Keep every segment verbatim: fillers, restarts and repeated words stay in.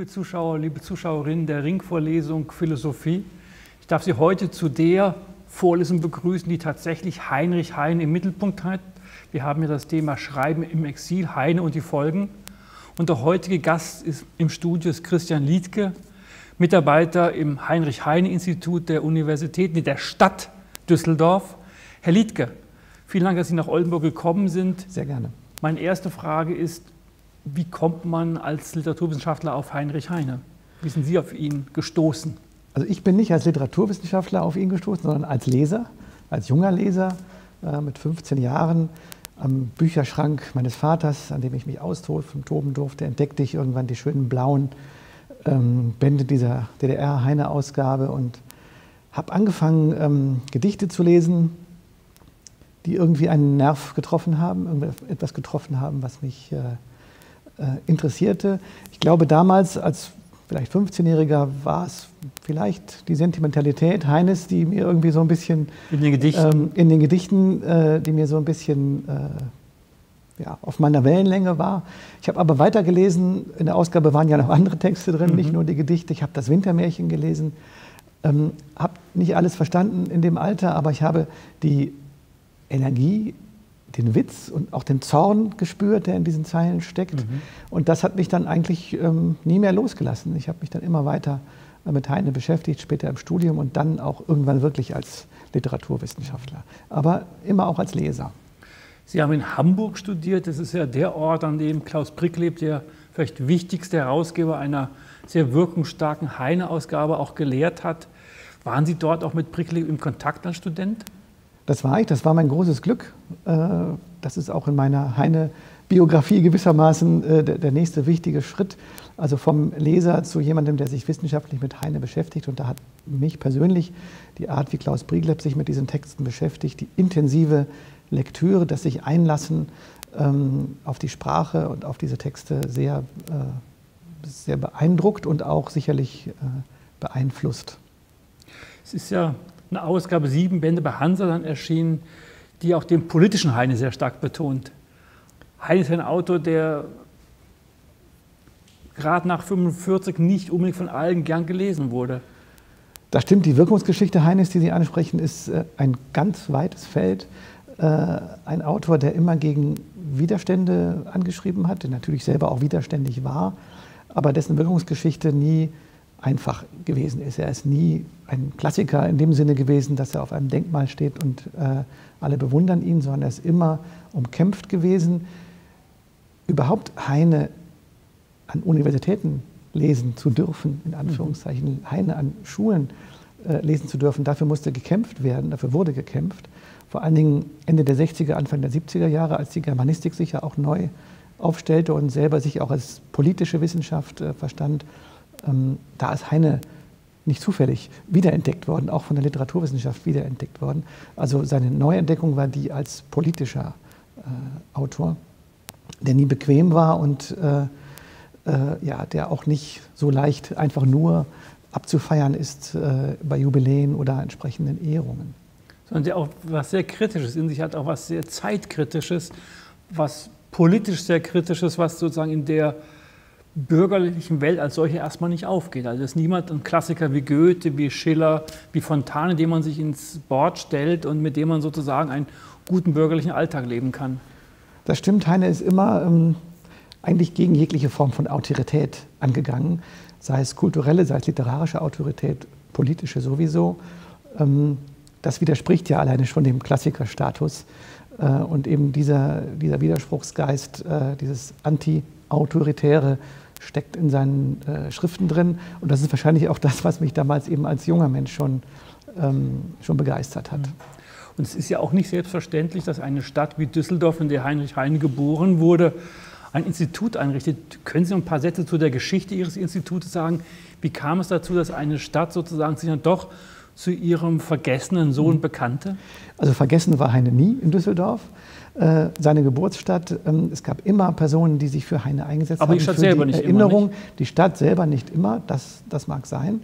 Liebe Zuschauer, liebe Zuschauerinnen der Ringvorlesung Philosophie, ich darf Sie heute zu der Vorlesung begrüßen, die tatsächlich Heinrich Heine im Mittelpunkt hat. Wir haben ja das Thema Schreiben im Exil, Heine und die Folgen. Und der heutige Gast ist im Studio ist Christian Liedtke, Mitarbeiter im Heinrich-Heine-Institut der Universität, der Stadt Düsseldorf. Herr Liedtke, vielen Dank, dass Sie nach Oldenburg gekommen sind. Sehr gerne. Meine erste Frage ist, wie kommt man als Literaturwissenschaftler auf Heinrich Heine? Wie sind Sie auf ihn gestoßen? Also ich bin nicht als Literaturwissenschaftler auf ihn gestoßen, sondern als Leser, als junger Leser äh, mit fünfzehn Jahren am Bücherschrank meines Vaters, an dem ich mich austoben durfte, entdeckte ich irgendwann die schönen blauen ähm, Bände dieser D D R-Heine-Ausgabe und habe angefangen, ähm, Gedichte zu lesen, die irgendwie einen Nerv getroffen haben, etwas getroffen haben, was mich äh, äh, interessierte. Ich glaube, damals als vielleicht fünfzehnjähriger war es vielleicht die Sentimentalität Heines, die mir irgendwie so ein bisschen in den Gedichten, ähm, in den Gedichten äh, die mir so ein bisschen äh, ja, auf meiner Wellenlänge war. Ich habe aber weitergelesen, in der Ausgabe waren ja noch andere Texte drin, mhm. nicht nur die Gedichte. Ich habe das Wintermärchen gelesen, ähm, habe nicht alles verstanden in dem Alter, aber ich habe die Energie, den Witz und auch den Zorn gespürt, der in diesen Zeilen steckt. Mhm. Und das hat mich dann eigentlich ähm, nie mehr losgelassen. Ich habe mich dann immer weiter mit Heine beschäftigt, später im Studium und dann auch irgendwann wirklich als Literaturwissenschaftler, aber immer auch als Leser. Sie haben in Hamburg studiert. Das ist ja der Ort, an dem Klaus Brick lebt, der vielleicht wichtigste Herausgeber einer sehr wirkungsstarken Heine-Ausgabe auch gelehrt hat. Waren Sie dort auch mit Brick im Kontakt als Student? Das war ich, das war mein großes Glück. Das ist auch in meiner Heine-Biografie gewissermaßen der nächste wichtige Schritt. Also vom Leser zu jemandem, der sich wissenschaftlich mit Heine beschäftigt. Und da hat mich persönlich die Art, wie Klaus Brigleb sich mit diesen Texten beschäftigt, die intensive Lektüre, das sich einlassen auf die Sprache und auf diese Texte sehr, sehr beeindruckt und auch sicherlich beeinflusst. Es ist ja eine Ausgabe, sieben Bände bei Hansa dann erschienen, die auch den politischen Heine sehr stark betont. Heine ist ein Autor, der gerade nach fünfundvierzig nicht unbedingt von allen gern gelesen wurde. Das stimmt, die Wirkungsgeschichte Heines, die Sie ansprechen, ist ein ganz weites Feld. Ein Autor, der immer gegen Widerstände angeschrieben hat, der natürlich selber auch widerständig war, aber dessen Wirkungsgeschichte nie einfach gewesen ist. Er ist nie ein Klassiker in dem Sinne gewesen, dass er auf einem Denkmal steht und äh, alle bewundern ihn, sondern er ist immer umkämpft gewesen. Überhaupt Heine an Universitäten lesen zu dürfen, in Anführungszeichen, mhm. Heine an Schulen äh, lesen zu dürfen, dafür musste gekämpft werden, dafür wurde gekämpft. Vor allen Dingen Ende der sechziger, Anfang der siebziger Jahre, als die Germanistik sich ja auch neu aufstellte und selber sich auch als politische Wissenschaft äh, verstand. Ähm, da ist Heine nicht zufällig wiederentdeckt worden, auch von der Literaturwissenschaft wiederentdeckt worden. Also seine Neuentdeckung war die als politischer äh, Autor, der nie bequem war und äh, äh, ja, der auch nicht so leicht einfach nur abzufeiern ist äh, bei Jubiläen oder entsprechenden Ehrungen. Sondern der auch was sehr Kritisches in sich hat, auch was sehr Zeitkritisches, was politisch sehr Kritisches, was sozusagen in der bürgerlichen Welt als solche erstmal nicht aufgeht. Also ist niemand ein Klassiker wie Goethe, wie Schiller, wie Fontane, den man sich ins Board stellt und mit dem man sozusagen einen guten bürgerlichen Alltag leben kann. Das stimmt, Heine ist immer ähm, eigentlich gegen jegliche Form von Autorität angegangen, sei es kulturelle, sei es literarische Autorität, politische sowieso. Ähm, das widerspricht ja alleine schon dem Klassikerstatus äh, und eben dieser, dieser Widerspruchsgeist, äh, dieses Anti-Autoritäre steckt in seinen äh, Schriften drin. Und das ist wahrscheinlich auch das, was mich damals eben als junger Mensch schon, ähm, schon begeistert hat. Und es ist ja auch nicht selbstverständlich, dass eine Stadt wie Düsseldorf, in der Heinrich Heine geboren wurde, ein Institut einrichtet. Können Sie noch ein paar Sätze zu der Geschichte Ihres Institutes sagen? Wie kam es dazu, dass eine Stadt sozusagen sich dann doch zu ihrem vergessenen Sohn bekannte? Also vergessen war Heine nie in Düsseldorf. Äh, seine Geburtsstadt, ähm, es gab immer Personen, die sich für Heine eingesetzt haben. Aber die Stadt selber nicht immer, nicht? Die Stadt selber nicht immer, das, das mag sein.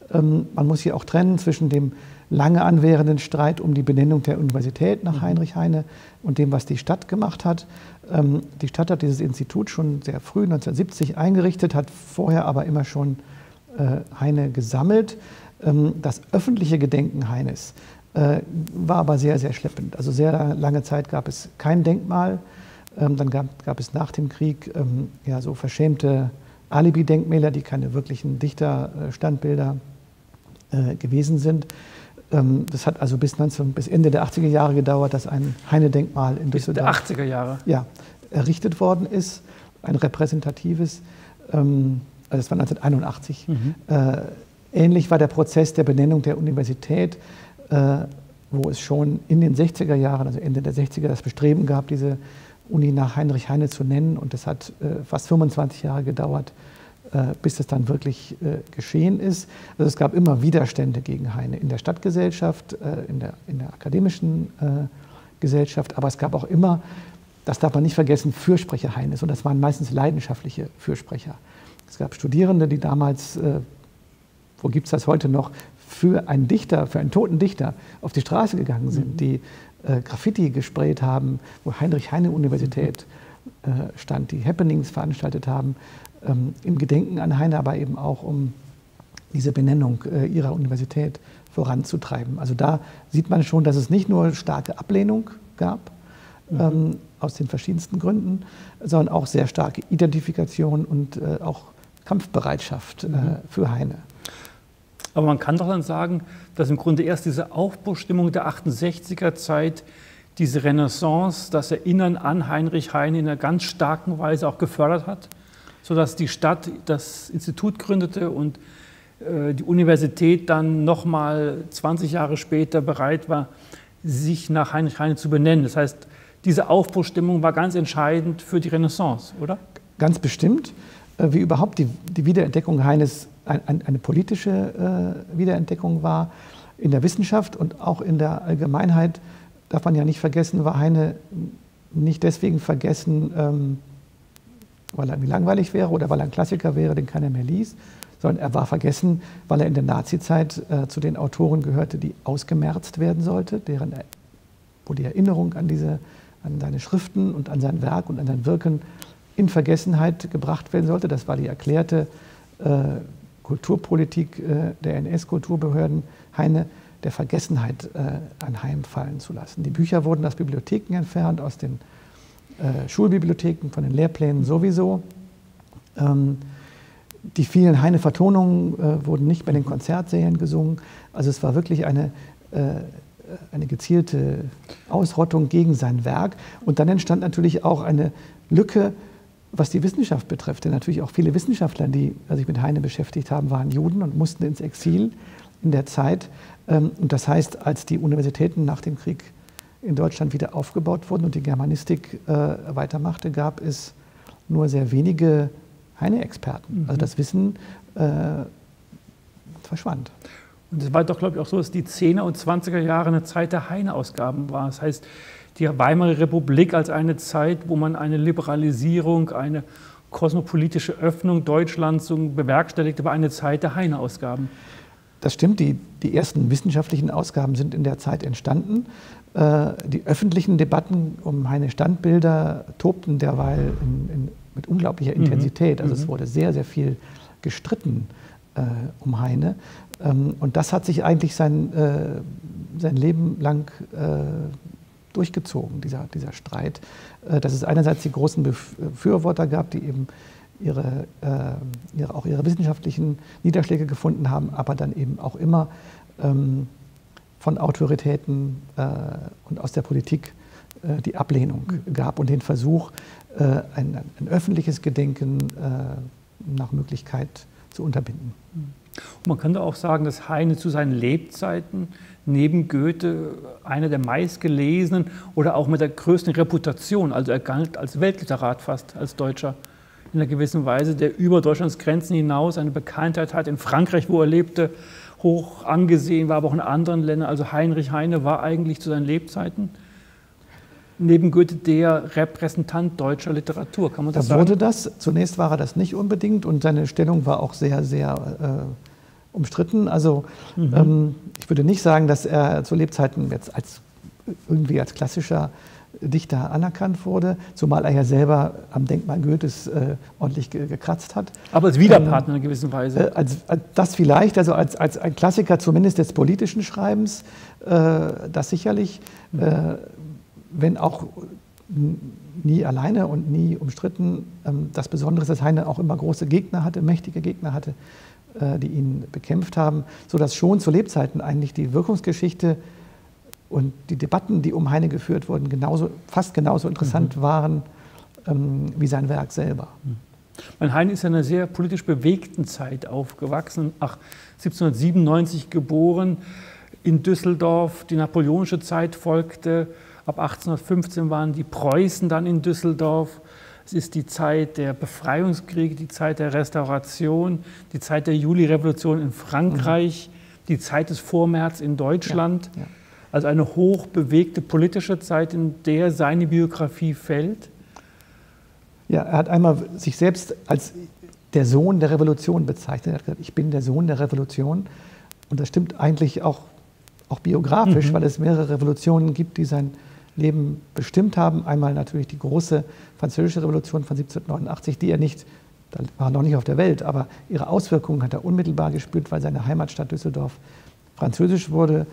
Ähm, man muss hier auch trennen zwischen dem lange anwährenden Streit um die Benennung der Universität nach Heinrich Heine und dem, was die Stadt gemacht hat. Ähm, die Stadt hat dieses Institut schon sehr früh, neunzehnhundertsiebzig, eingerichtet, hat vorher aber immer schon äh, Heine gesammelt. Ähm, das öffentliche Gedenken Heines äh, war aber sehr, sehr schleppend. Also sehr lange Zeit gab es kein Denkmal. Ähm, dann gab, gab es nach dem Krieg ähm, ja, so verschämte Alibi-Denkmäler, die keine wirklichen Dichterstandbilder äh, gewesen sind. Das hat also bis, neunzehn, bis Ende der achtziger Jahre gedauert, dass ein Heine-Denkmal in Düsseldorf der achtziger Jahre. Ja, errichtet worden ist, ein repräsentatives, ähm, also das war neunzehnhunderteinundachtzig. Mhm. Äh, ähnlich war der Prozess der Benennung der Universität, äh, wo es schon in den sechziger Jahren, also Ende der sechziger, das Bestreben gab, diese Uni nach Heinrich Heine zu nennen, und das hat äh, fast fünfundzwanzig Jahre gedauert, bis es dann wirklich äh, geschehen ist. Also es gab immer Widerstände gegen Heine in der Stadtgesellschaft, äh, in, der, in der akademischen äh, Gesellschaft, aber es gab auch immer, das darf man nicht vergessen, Fürsprecher Heines, und das waren meistens leidenschaftliche Fürsprecher. Es gab Studierende, die damals, äh, wo gibt es das heute noch, für einen Dichter, für einen toten Dichter auf die Straße gegangen sind, mhm. die äh, Graffiti gesprayt haben, wo Heinrich-Heine-Universität äh, stand, die Happenings veranstaltet haben, im Gedenken an Heine, aber eben auch um diese Benennung äh, ihrer Universität voranzutreiben. Also da sieht man schon, dass es nicht nur starke Ablehnung gab, mhm. ähm, aus den verschiedensten Gründen, sondern auch sehr starke Identifikation und äh, auch Kampfbereitschaft äh, mhm. für Heine. Aber man kann doch dann sagen, dass im Grunde erst diese Aufbruchstimmung der achtundsechziger Zeit, diese Renaissance, das Erinnern an Heinrich Heine in einer ganz starken Weise auch gefördert hat, sodass die Stadt das Institut gründete und äh, die Universität dann nochmal zwanzig Jahre später bereit war, sich nach Heinrich Heine zu benennen. Das heißt, diese Aufbruchstimmung war ganz entscheidend für die Renaissance, oder? Ganz bestimmt. Äh, wie überhaupt die, die Wiederentdeckung Heines ein, ein, eine politische äh, Wiederentdeckung war. In der Wissenschaft und auch in der Allgemeinheit, darf man ja nicht vergessen, war Heine nicht deswegen vergessen, ähm, weil er irgendwie langweilig wäre oder weil er ein Klassiker wäre, den keiner mehr liest, sondern er war vergessen, weil er in der Nazizeit äh, zu den Autoren gehörte, die ausgemerzt werden sollte, deren, wo die Erinnerung an, diese, an seine Schriften und an sein Werk und an sein Wirken in Vergessenheit gebracht werden sollte. Das war die erklärte äh, Kulturpolitik äh, der N S-Kulturbehörden, Heine der Vergessenheit äh, anheimfallen zu lassen. Die Bücher wurden aus Bibliotheken entfernt, aus den Äh, Schulbibliotheken, von den Lehrplänen sowieso. Ähm, die vielen Heine-Vertonungen äh, wurden nicht mehr in den Konzertsälen gesungen. Also es war wirklich eine, äh, eine gezielte Ausrottung gegen sein Werk. Und dann entstand natürlich auch eine Lücke, was die Wissenschaft betrifft. Denn natürlich auch viele Wissenschaftler, die sich mit Heine beschäftigt haben, waren Juden und mussten ins Exil in der Zeit. Ähm, und das heißt, als die Universitäten nach dem Krieg in Deutschland wieder aufgebaut wurden und die Germanistik äh, weitermachte, gab es nur sehr wenige Heine-Experten. Mhm. Also das Wissen äh, verschwand. Und es war doch, glaube ich, auch so, dass die zehner und zwanziger Jahre eine Zeit der Heine-Ausgaben war. Das heißt, die Weimarer Republik als eine Zeit, wo man eine Liberalisierung, eine kosmopolitische Öffnung Deutschlands bewerkstelligte, war eine Zeit der Heine-Ausgaben. Das stimmt, die, die ersten wissenschaftlichen Ausgaben sind in der Zeit entstanden. Die öffentlichen Debatten um Heine-Standbilder tobten derweil in, in, mit unglaublicher Intensität. Also es wurde sehr, sehr viel gestritten äh, um Heine. Ähm, und das hat sich eigentlich sein, äh, sein Leben lang äh, durchgezogen, dieser, dieser Streit. Äh, dass es einerseits die großen Befürworter gab, die eben ihre, äh, ihre, auch ihre wissenschaftlichen Niederschläge gefunden haben, aber dann eben auch immer ähm, von Autoritäten äh, und aus der Politik äh, die Ablehnung gab und den Versuch, äh, ein, ein öffentliches Gedenken äh, nach Möglichkeit zu unterbinden. Und man könnte auch sagen, dass Heine zu seinen Lebzeiten neben Goethe einer der meistgelesenen oder auch mit der größten Reputation, also er galt als Weltliterat fast, als Deutscher in einer gewissen Weise, der über Deutschlands Grenzen hinaus eine Bekanntheit hat, in Frankreich, wo er lebte, hoch angesehen war, aber auch in anderen Ländern. Also Heinrich Heine war eigentlich zu seinen Lebzeiten neben Goethe der Repräsentant deutscher Literatur, kann man das sagen? Da wurde das, zunächst war er das nicht unbedingt und seine Stellung war auch sehr, sehr äh, umstritten. Also Mhm. ähm, ich würde nicht sagen, dass er zu Lebzeiten jetzt als irgendwie als klassischer Dichter anerkannt wurde, zumal er ja selber am Denkmal Goethes äh, ordentlich ge gekratzt hat. Aber als Widerpartner ähm, in gewisser Weise. Äh, als, als das vielleicht, also als, als ein Klassiker zumindest des politischen Schreibens, äh, das sicherlich, mhm. äh, wenn auch nie alleine und nie umstritten. Ähm, das Besondere ist, dass Heine auch immer große Gegner hatte, mächtige Gegner hatte, äh, die ihn bekämpft haben, sodass schon zu Lebzeiten eigentlich die Wirkungsgeschichte und die Debatten, die um Heine geführt wurden, genauso, fast genauso interessant mhm. waren ähm, wie sein Werk selber. Mhm. Heine ist in einer sehr politisch bewegten Zeit aufgewachsen, ach, siebzehnhundertsiebenundneunzig geboren, in Düsseldorf, die napoleonische Zeit folgte, ab achtzehnhundertfünfzehn waren die Preußen dann in Düsseldorf. Es ist die Zeit der Befreiungskriege, die Zeit der Restauration, die Zeit der Julirevolution in Frankreich, mhm. die Zeit des Vormärz in Deutschland. Ja, ja. Also eine hochbewegte politische Zeit, in der seine Biografie fällt. Ja, er hat einmal sich selbst als der Sohn der Revolution bezeichnet. Er hat gesagt, ich bin der Sohn der Revolution. Und das stimmt eigentlich auch, auch biografisch, mhm. weil es mehrere Revolutionen gibt, die sein Leben bestimmt haben. Einmal natürlich die große französische Revolution von siebzehnhundertneunundachtzig, die er nicht, da war er noch nicht auf der Welt, aber ihre Auswirkungen hat er unmittelbar gespürt, weil seine Heimatstadt Düsseldorf französisch wurde.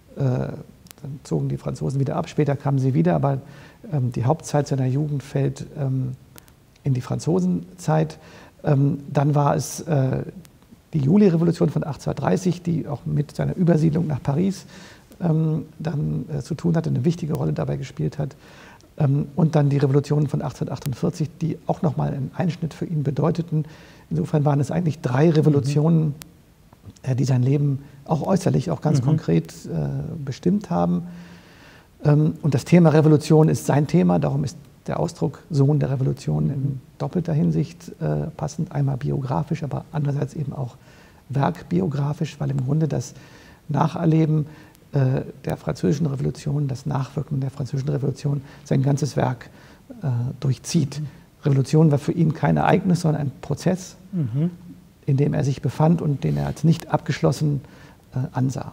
Dann zogen die Franzosen wieder ab, später kamen sie wieder, aber ähm, die Hauptzeit seiner Jugend fällt ähm, in die Franzosenzeit. Ähm, dann war es äh, die Julirevolution von achtzehnhundertdreißig, die auch mit seiner Übersiedlung nach Paris ähm, dann äh, zu tun hatte, eine wichtige Rolle dabei gespielt hat. Ähm, und dann die Revolutionen von achtzehnhundertachtundvierzig, die auch nochmal einen Einschnitt für ihn bedeuteten. Insofern waren es eigentlich drei Revolutionen, mhm. äh, die sein Leben auch äußerlich, auch ganz mhm. konkret äh, bestimmt haben. Ähm, und das Thema Revolution ist sein Thema, darum ist der Ausdruck Sohn der Revolution in doppelter Hinsicht äh, passend, einmal biografisch, aber andererseits eben auch werkbiografisch, weil im Grunde das Nacherleben äh, der Französischen Revolution, das Nachwirken der Französischen Revolution sein ganzes Werk äh, durchzieht. Mhm. Revolution war für ihn kein Ereignis, sondern ein Prozess, mhm. in dem er sich befand und den er als nicht abgeschlossen äh, ansah.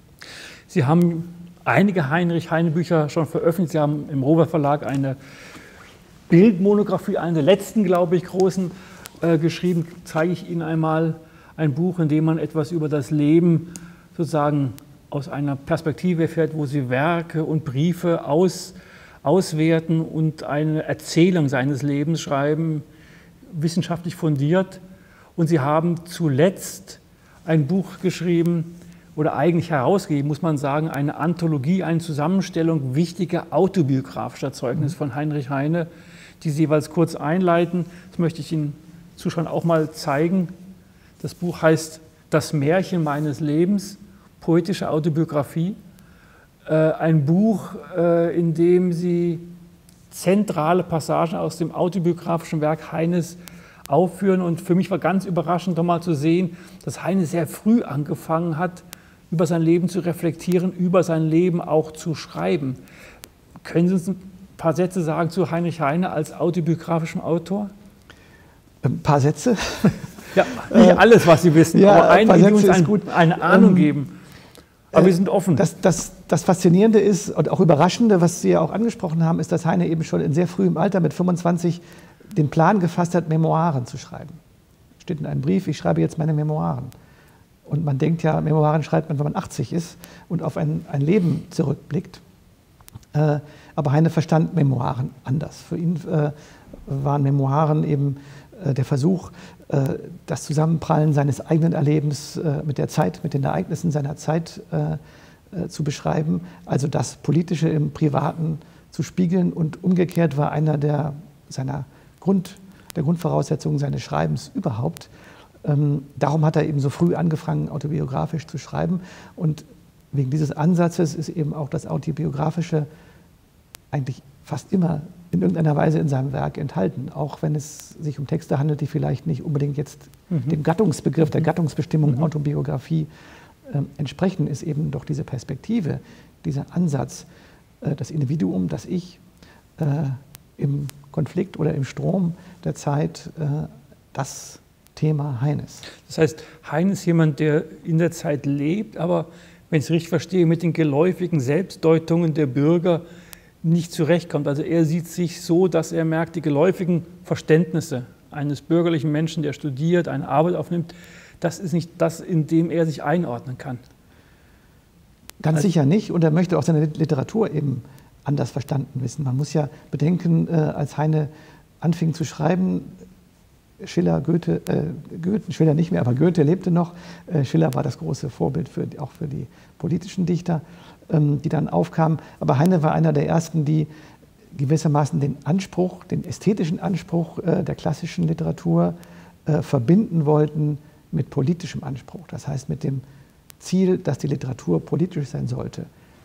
Sie haben einige Heinrich-Heine-Bücher schon veröffentlicht. Sie haben im Robert Verlag eine Bildmonographie, eine der letzten, glaube ich, großen, äh, geschrieben. Zeige ich Ihnen einmal ein Buch, in dem man etwas über das Leben sozusagen aus einer Perspektive erfährt, wo Sie Werke und Briefe aus, auswerten und eine Erzählung seines Lebens schreiben, wissenschaftlich fundiert. Und Sie haben zuletzt ein Buch geschrieben, oder eigentlich herausgegeben, muss man sagen, eine Anthologie, eine Zusammenstellung wichtiger autobiografischer Zeugnisse von Heinrich Heine, die Sie jeweils kurz einleiten. Das möchte ich Ihnen Zuschauern auch mal zeigen. Das Buch heißt Das Märchen meines Lebens, poetische Autobiografie. Ein Buch, in dem Sie zentrale Passagen aus dem autobiografischen Werk Heines aufführen. Und für mich war ganz überraschend, doch mal zu sehen, dass Heine sehr früh angefangen hat, über sein Leben zu reflektieren, über sein Leben auch zu schreiben. Können Sie uns ein paar Sätze sagen zu Heinrich Heine als autobiografischem Autor? Ein paar Sätze? Ja, nicht alles, was Sie wissen, ja, aber einige, die uns ein, gut. eine Ahnung ähm, geben. Aber äh, wir sind offen. Das, das, das Faszinierende ist und auch Überraschende, was Sie ja auch angesprochen haben, ist, dass Heine eben schon in sehr frühem Alter mit fünfundzwanzig den Plan gefasst hat, Memoiren zu schreiben. Steht in einem Brief, ich schreibe jetzt meine Memoiren. Und man denkt ja, Memoiren schreibt man, wenn man achtzig ist und auf ein, ein Leben zurückblickt. Äh, aber Heine verstand Memoiren anders. Für ihn äh, waren Memoiren eben äh, der Versuch, äh, das Zusammenprallen seines eigenen Erlebens äh, mit der Zeit, mit den Ereignissen seiner Zeit äh, äh, zu beschreiben. Also das Politische im Privaten zu spiegeln. Und umgekehrt war einer der, seiner Grund, der Grundvoraussetzungen seines Schreibens überhaupt. Ähm, darum hat er eben so früh angefangen, autobiografisch zu schreiben. Und wegen dieses Ansatzes ist eben auch das Autobiografische eigentlich fast immer in irgendeiner Weise in seinem Werk enthalten. Auch wenn es sich um Texte handelt, die vielleicht nicht unbedingt jetzt mhm. dem Gattungsbegriff, der Gattungsbestimmung mhm. Autobiografie äh, entsprechen, ist eben doch diese Perspektive, dieser Ansatz, äh, das Individuum, das Ich, äh, im Konflikt oder im Strom der Zeit, äh, das Thema Heines. Das heißt, Heine ist jemand, der in der Zeit lebt, aber, wenn ich es richtig verstehe, mit den geläufigen Selbstdeutungen der Bürger nicht zurechtkommt. Also er sieht sich so, dass er merkt, die geläufigen Verständnisse eines bürgerlichen Menschen, der studiert, eine Arbeit aufnimmt, das ist nicht das, in dem er sich einordnen kann. Ganz also sicher nicht, und er möchte auch seine Literatur eben anders verstanden wissen. Man muss ja bedenken, als Heine anfing zu schreiben, Schiller, Goethe, äh, Goethe, Schiller nicht mehr, aber Goethe lebte noch. Äh, Schiller war das große Vorbild für, auch für die politischen Dichter, ähm, die dann aufkamen. Aber Heine war einer der ersten, die gewissermaßen den Anspruch, den ästhetischen Anspruch äh, der klassischen Literatur äh, verbinden wollten mit politischem Anspruch. Das heißt mit dem Ziel, dass die Literatur politisch sein sollte.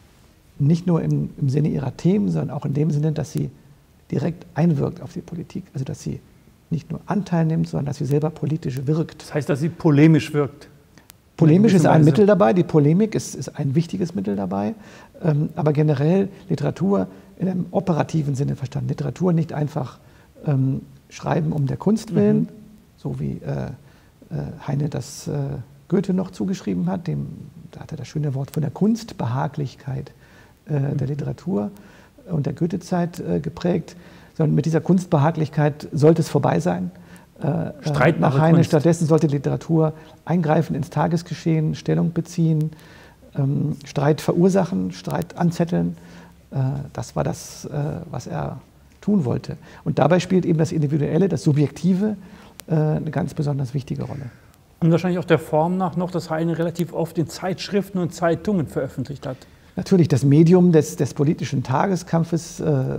Nicht nur im, im Sinne ihrer Themen, sondern auch in dem Sinne, dass sie direkt einwirkt auf die Politik. Also dass sie nicht nur Anteil nimmt, sondern dass sie selber politisch wirkt. Das heißt, dass sie polemisch wirkt? Polemisch ist ein Mittel dabei, die Polemik ist, ist ein wichtiges Mittel dabei, ähm, aber generell Literatur in einem operativen Sinne verstanden. Literatur nicht einfach ähm, schreiben um der Kunst willen, mhm. so wie äh, äh, Heine das äh, Goethe noch zugeschrieben hat, dem, da hat er das schöne Wort von der Kunstbehaglichkeit äh, mhm. der Literatur und der Goethezeit äh, geprägt, sondern mit dieser Kunstbehaglichkeit sollte es vorbei sein. Äh, Streit nach Heine. Kunst. Stattdessen sollte Literatur eingreifen ins Tagesgeschehen, Stellung beziehen, ähm, Streit verursachen, Streit anzetteln. Äh, das war das, äh, was er tun wollte. Und dabei spielt eben das Individuelle, das Subjektive äh, eine ganz besonders wichtige Rolle. Und wahrscheinlich auch der Form nach noch, dass Heine relativ oft in Zeitschriften und Zeitungen veröffentlicht hat. Natürlich, das Medium des, des politischen Tageskampfes äh, äh,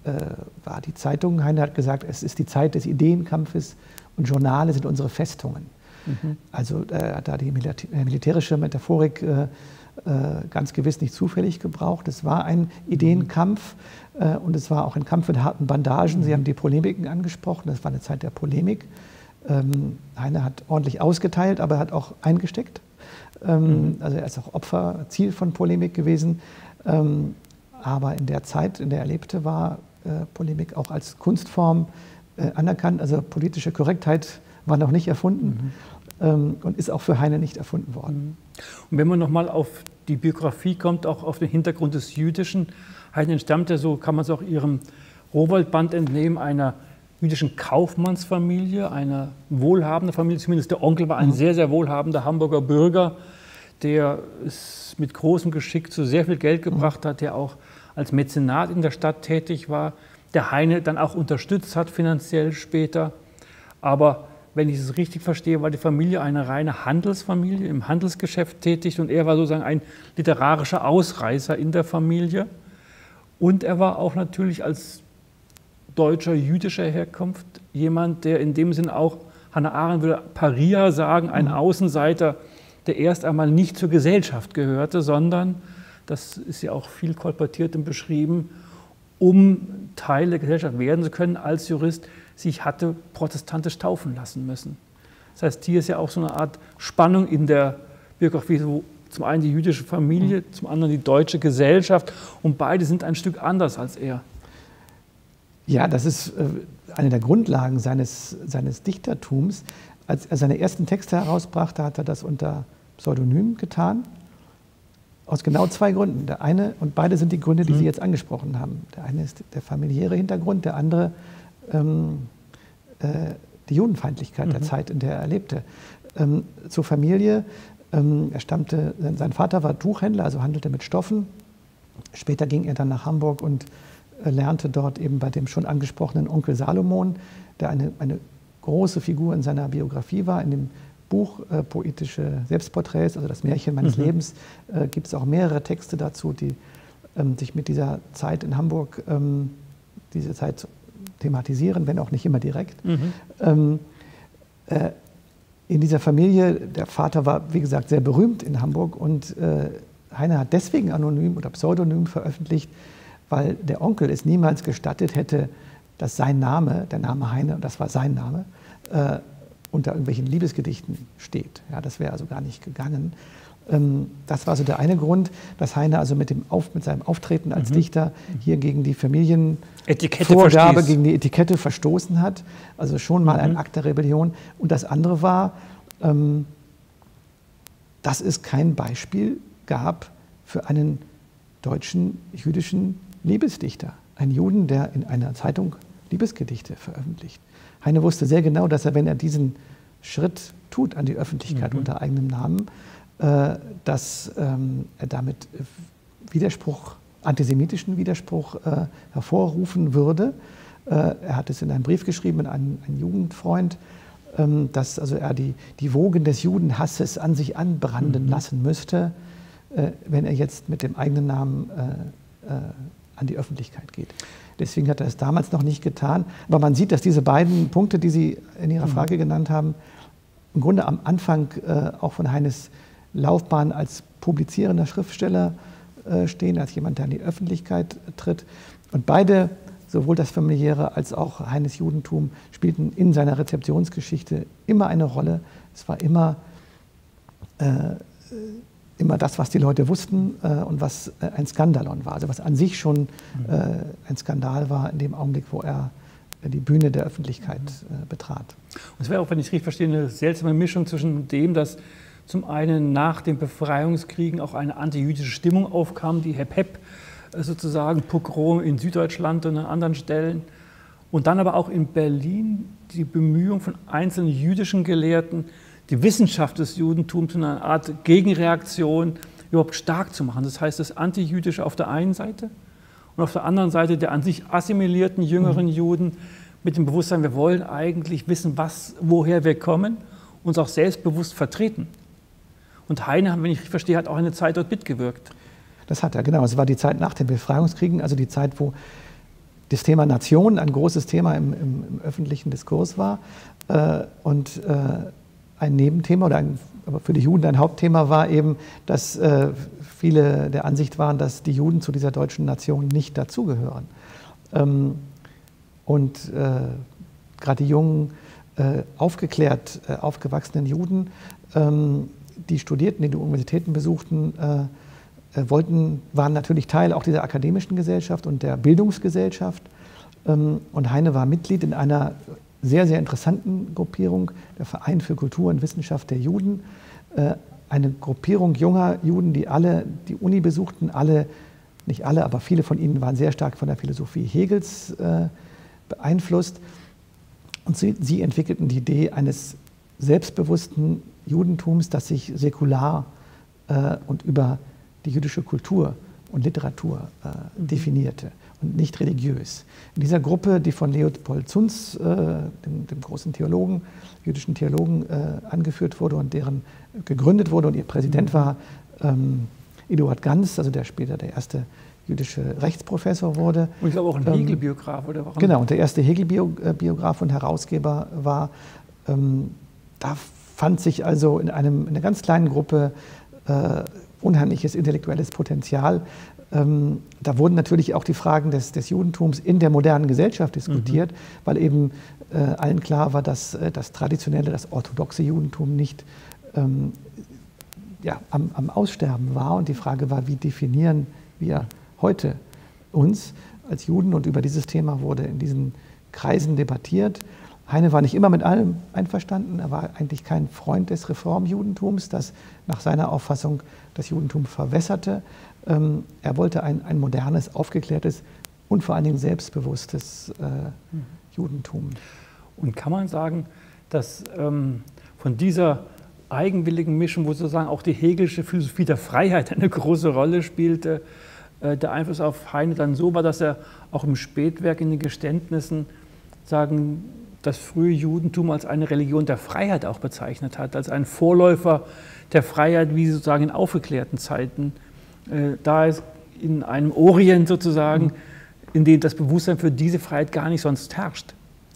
war die Zeitung. Heine hat gesagt, es ist die Zeit des Ideenkampfes und Journale sind unsere Festungen. Mhm. Also äh, hat da die militärische Metaphorik äh, äh, ganz gewiss nicht zufällig gebraucht. Es war ein Ideenkampf äh, und es war auch ein Kampf mit harten Bandagen. Mhm. Sie haben die Polemiken angesprochen, das war eine Zeit der Polemik. Ähm, Heine hat ordentlich ausgeteilt, aber er hat auch eingesteckt. Ähm, also er ist auch Opfer, Ziel von Polemik gewesen. Ähm, aber in der Zeit, in der er lebte, war äh, Polemik auch als Kunstform äh, anerkannt. Also politische Korrektheit war noch nicht erfunden mhm. ähm, und ist auch für Heine nicht erfunden worden. Und wenn man nochmal auf die Biografie kommt, auch auf den Hintergrund des Jüdischen, Heine entstammt ja, so kann man es auch Ihrem Rowohlt-Band entnehmen, einer jüdischen Kaufmannsfamilie, einer wohlhabenden Familie, zumindest der Onkel war ein mhm. sehr, sehr wohlhabender Hamburger Bürger, der es mit großem Geschick zu sehr viel Geld gebracht hat, der auch als Mäzenat in der Stadt tätig war, der Heine dann auch unterstützt hat finanziell später. Aber wenn ich es richtig verstehe, war die Familie eine reine Handelsfamilie, im Handelsgeschäft tätig und er war sozusagen ein literarischer Ausreißer in der Familie. Und er war auch natürlich als deutscher jüdischer Herkunft jemand, der in dem Sinn auch, Hannah Arendt würde Paria sagen, ein Außenseiter, der erst einmal nicht zur Gesellschaft gehörte, sondern, das ist ja auch viel kolportiert und beschrieben, um Teil der Gesellschaft werden zu können als Jurist, sich hatte protestantisch taufen lassen müssen. Das heißt, hier ist ja auch so eine Art Spannung in der Biografie, wo zum einen die jüdische Familie, mhm. zum anderen die deutsche Gesellschaft und beide sind ein Stück anders als er. Ja, das ist eine der Grundlagen seines, seines Dichtertums. Als er seine ersten Texte herausbrachte, hat er das unter Pseudonym getan. Aus genau zwei Gründen. Der eine, und beide sind die Gründe, die mhm. Sie jetzt angesprochen haben. Der eine ist der familiäre Hintergrund, der andere ähm, äh, die Judenfeindlichkeit mhm. der Zeit, in der er lebte. Ähm, zur Familie, ähm, er stammte, sein Vater war Tuchhändler, also handelte mit Stoffen. Später ging er dann nach Hamburg und lernte dort eben bei dem schon angesprochenen Onkel Salomon, der eine, eine große Figur in seiner Biografie war. In dem Buch äh, Poetische Selbstporträts, also das Märchen meines mhm. Lebens, äh, gibt es auch mehrere Texte dazu, die ähm, sich mit dieser Zeit in Hamburg, ähm, diese Zeit thematisieren, wenn auch nicht immer direkt. Mhm. Ähm, äh, in dieser Familie, der Vater war, wie gesagt, sehr berühmt in Hamburg und äh, Heine hat deswegen anonym oder pseudonym veröffentlicht, weil der Onkel es niemals gestattet hätte, dass sein Name, der Name Heine, und das war sein Name, äh, unter irgendwelchen Liebesgedichten steht. Ja, das wäre also gar nicht gegangen. Das war so der eine Grund, dass Heine also mit, dem Auf, mit seinem Auftreten als mhm. Dichter hier gegen die Familienvorgabe, gegen die Etikette verstoßen hat. Also schon mal mhm. ein Akt der Rebellion. Und das andere war, ähm, dass es kein Beispiel gab für einen deutschen jüdischen Liebesdichter. Ein Juden, der in einer Zeitung Liebesgedichte veröffentlicht. Heine wusste sehr genau, dass er, wenn er diesen Schritt tut an die Öffentlichkeit mhm. unter eigenem Namen, äh, dass ähm, er damit Widerspruch, antisemitischen Widerspruch äh, hervorrufen würde. Äh, er hat es in einem Brief geschrieben an einen, einen Jugendfreund, ähm, dass also er die, die Wogen des Judenhasses an sich anbranden mhm. lassen müsste, äh, wenn er jetzt mit dem eigenen Namen äh, äh, an die Öffentlichkeit geht. Deswegen hat er es damals noch nicht getan. Aber man sieht, dass diese beiden Punkte, die Sie in Ihrer Frage genannt haben, im Grunde am Anfang äh, auch von Heines Laufbahn als publizierender Schriftsteller äh, stehen, als jemand, der in die Öffentlichkeit tritt. Und beide, sowohl das familiäre als auch Heines Judentum, spielten in seiner Rezeptionsgeschichte immer eine Rolle. Es war immer, äh, immer das, was die Leute wussten äh, und was äh, ein Skandalon war. Also was an sich schon äh, ein Skandal war in dem Augenblick, wo er äh, die Bühne der Öffentlichkeit äh, betrat. Und es wäre auch, wenn ich richtig verstehe, eine seltsame Mischung zwischen dem, dass zum einen nach den Befreiungskriegen auch eine antijüdische Stimmung aufkam, die Hep-Hep sozusagen, Pogrom in Süddeutschland und an anderen Stellen. Und dann aber auch in Berlin die Bemühung von einzelnen jüdischen Gelehrten, die Wissenschaft des Judentums in einer Art Gegenreaktion überhaupt stark zu machen. Das heißt, das Antijüdische auf der einen Seite und auf der anderen Seite der an sich assimilierten jüngeren mhm. Juden mit dem Bewusstsein, wir wollen eigentlich wissen, was, woher wir kommen, uns auch selbstbewusst vertreten. Und Heine, wenn ich richtig verstehe, hat auch eine Zeit dort mitgewirkt. Das hat er, genau. Es war die Zeit nach den Befreiungskriegen, also die Zeit, wo das Thema Nation ein großes Thema im, im, im öffentlichen Diskurs war äh, und äh, ein Nebenthema oder ein, aber für die Juden ein Hauptthema war eben, dass äh, viele der Ansicht waren, dass die Juden zu dieser deutschen Nation nicht dazugehören. Ähm, und äh, gerade die jungen, äh, aufgeklärt äh, aufgewachsenen Juden, ähm, die studierten, die die Universitäten besuchten, äh, wollten, waren natürlich Teil auch dieser akademischen Gesellschaft und der Bildungsgesellschaft. Ähm, und Heine war Mitglied in einer sehr, sehr interessanten Gruppierung, der Verein für Kultur und Wissenschaft der Juden. Äh, eine Gruppierung junger Juden, die alle die Uni besuchten, alle, nicht alle, aber viele von ihnen waren sehr stark von der Philosophie Hegels äh, beeinflusst. Und sie, sie entwickelten die Idee eines selbstbewussten Judentums, das sich säkular äh, und über die jüdische Kultur und Literatur äh, definierte und nicht religiös. In dieser Gruppe, die von Leopold Zunz, äh, dem, dem großen Theologen, jüdischen Theologen, äh, angeführt wurde und deren gegründet wurde und ihr Präsident war ähm, Eduard Ganz, also der später der erste jüdische Rechtsprofessor wurde. Und ich glaube auch ein ähm, Hegel-Biograf, oder warum? Genau, und der erste Hegel-Biograf und Herausgeber war. Ähm, da fand sich also in, einem, in einer ganz kleinen Gruppe äh, unheimliches intellektuelles Potenzial. Ähm, da wurden natürlich auch die Fragen des, des Judentums in der modernen Gesellschaft diskutiert, mhm. weil eben äh, allen klar war, dass äh, das traditionelle, das orthodoxe Judentum nicht ähm, ja, am, am Aussterben war. Und die Frage war, wie definieren wir heute uns als Juden? Und über dieses Thema wurde in diesen Kreisen debattiert. Heine war nicht immer mit allem einverstanden. Er war eigentlich kein Freund des Reformjudentums, das nach seiner Auffassung das Judentum verwässerte. Ähm, er wollte ein, ein modernes, aufgeklärtes und vor allen Dingen selbstbewusstes äh, mhm. Judentum. Und kann man sagen, dass ähm, von dieser eigenwilligen Mischung, wo sozusagen auch die hegelische Philosophie der Freiheit eine große Rolle spielte, äh, der Einfluss auf Heine dann so war, dass er auch im Spätwerk in den Geständnissen sagen, das frühe Judentum als eine Religion der Freiheit auch bezeichnet hat, als einen Vorläufer der Freiheit, wie sozusagen in aufgeklärten Zeiten. Äh, da ist in einem Orient sozusagen, mhm. in dem das Bewusstsein für diese Freiheit gar nicht sonst herrscht.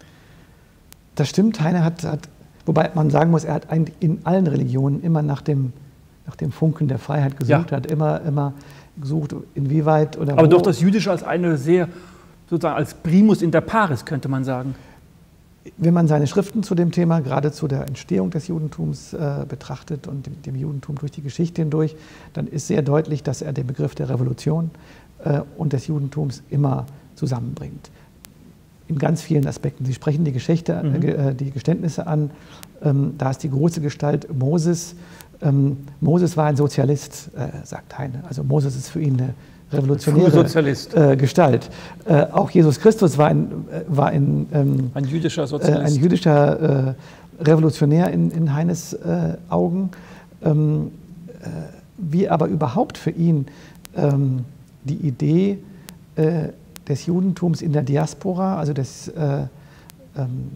Das stimmt, Heine hat, hat wobei man sagen muss, er hat in allen Religionen immer nach dem, nach dem Funken der Freiheit gesucht, ja. hat immer, immer gesucht, inwieweit oder Aber wo. doch das Jüdische als eine sehr, sozusagen als Primus inter pares, könnte man sagen. wenn man seine Schriften zu dem Thema, gerade zu der Entstehung des Judentums äh, betrachtet und dem, dem Judentum durch die Geschichte hindurch, dann ist sehr deutlich, dass er den Begriff der Revolution äh, und des Judentums immer zusammenbringt. In ganz vielen Aspekten. Sie sprechen die Geschichte, mhm. äh, die Geständnisse an. Ähm, da ist die große Gestalt Moses. Ähm, Moses war ein Sozialist, äh, sagt Heine. Also Moses ist für ihn eine revolutionäre äh, Gestalt. Äh, auch Jesus Christus war ein, äh, war ein, ähm, ein jüdischer Sozialist. Äh, ein jüdischer äh, Revolutionär in, in Heines äh, Augen. Ähm, äh, wie aber überhaupt für ihn ähm, die Idee äh, des Judentums in der Diaspora, also des, äh, ähm,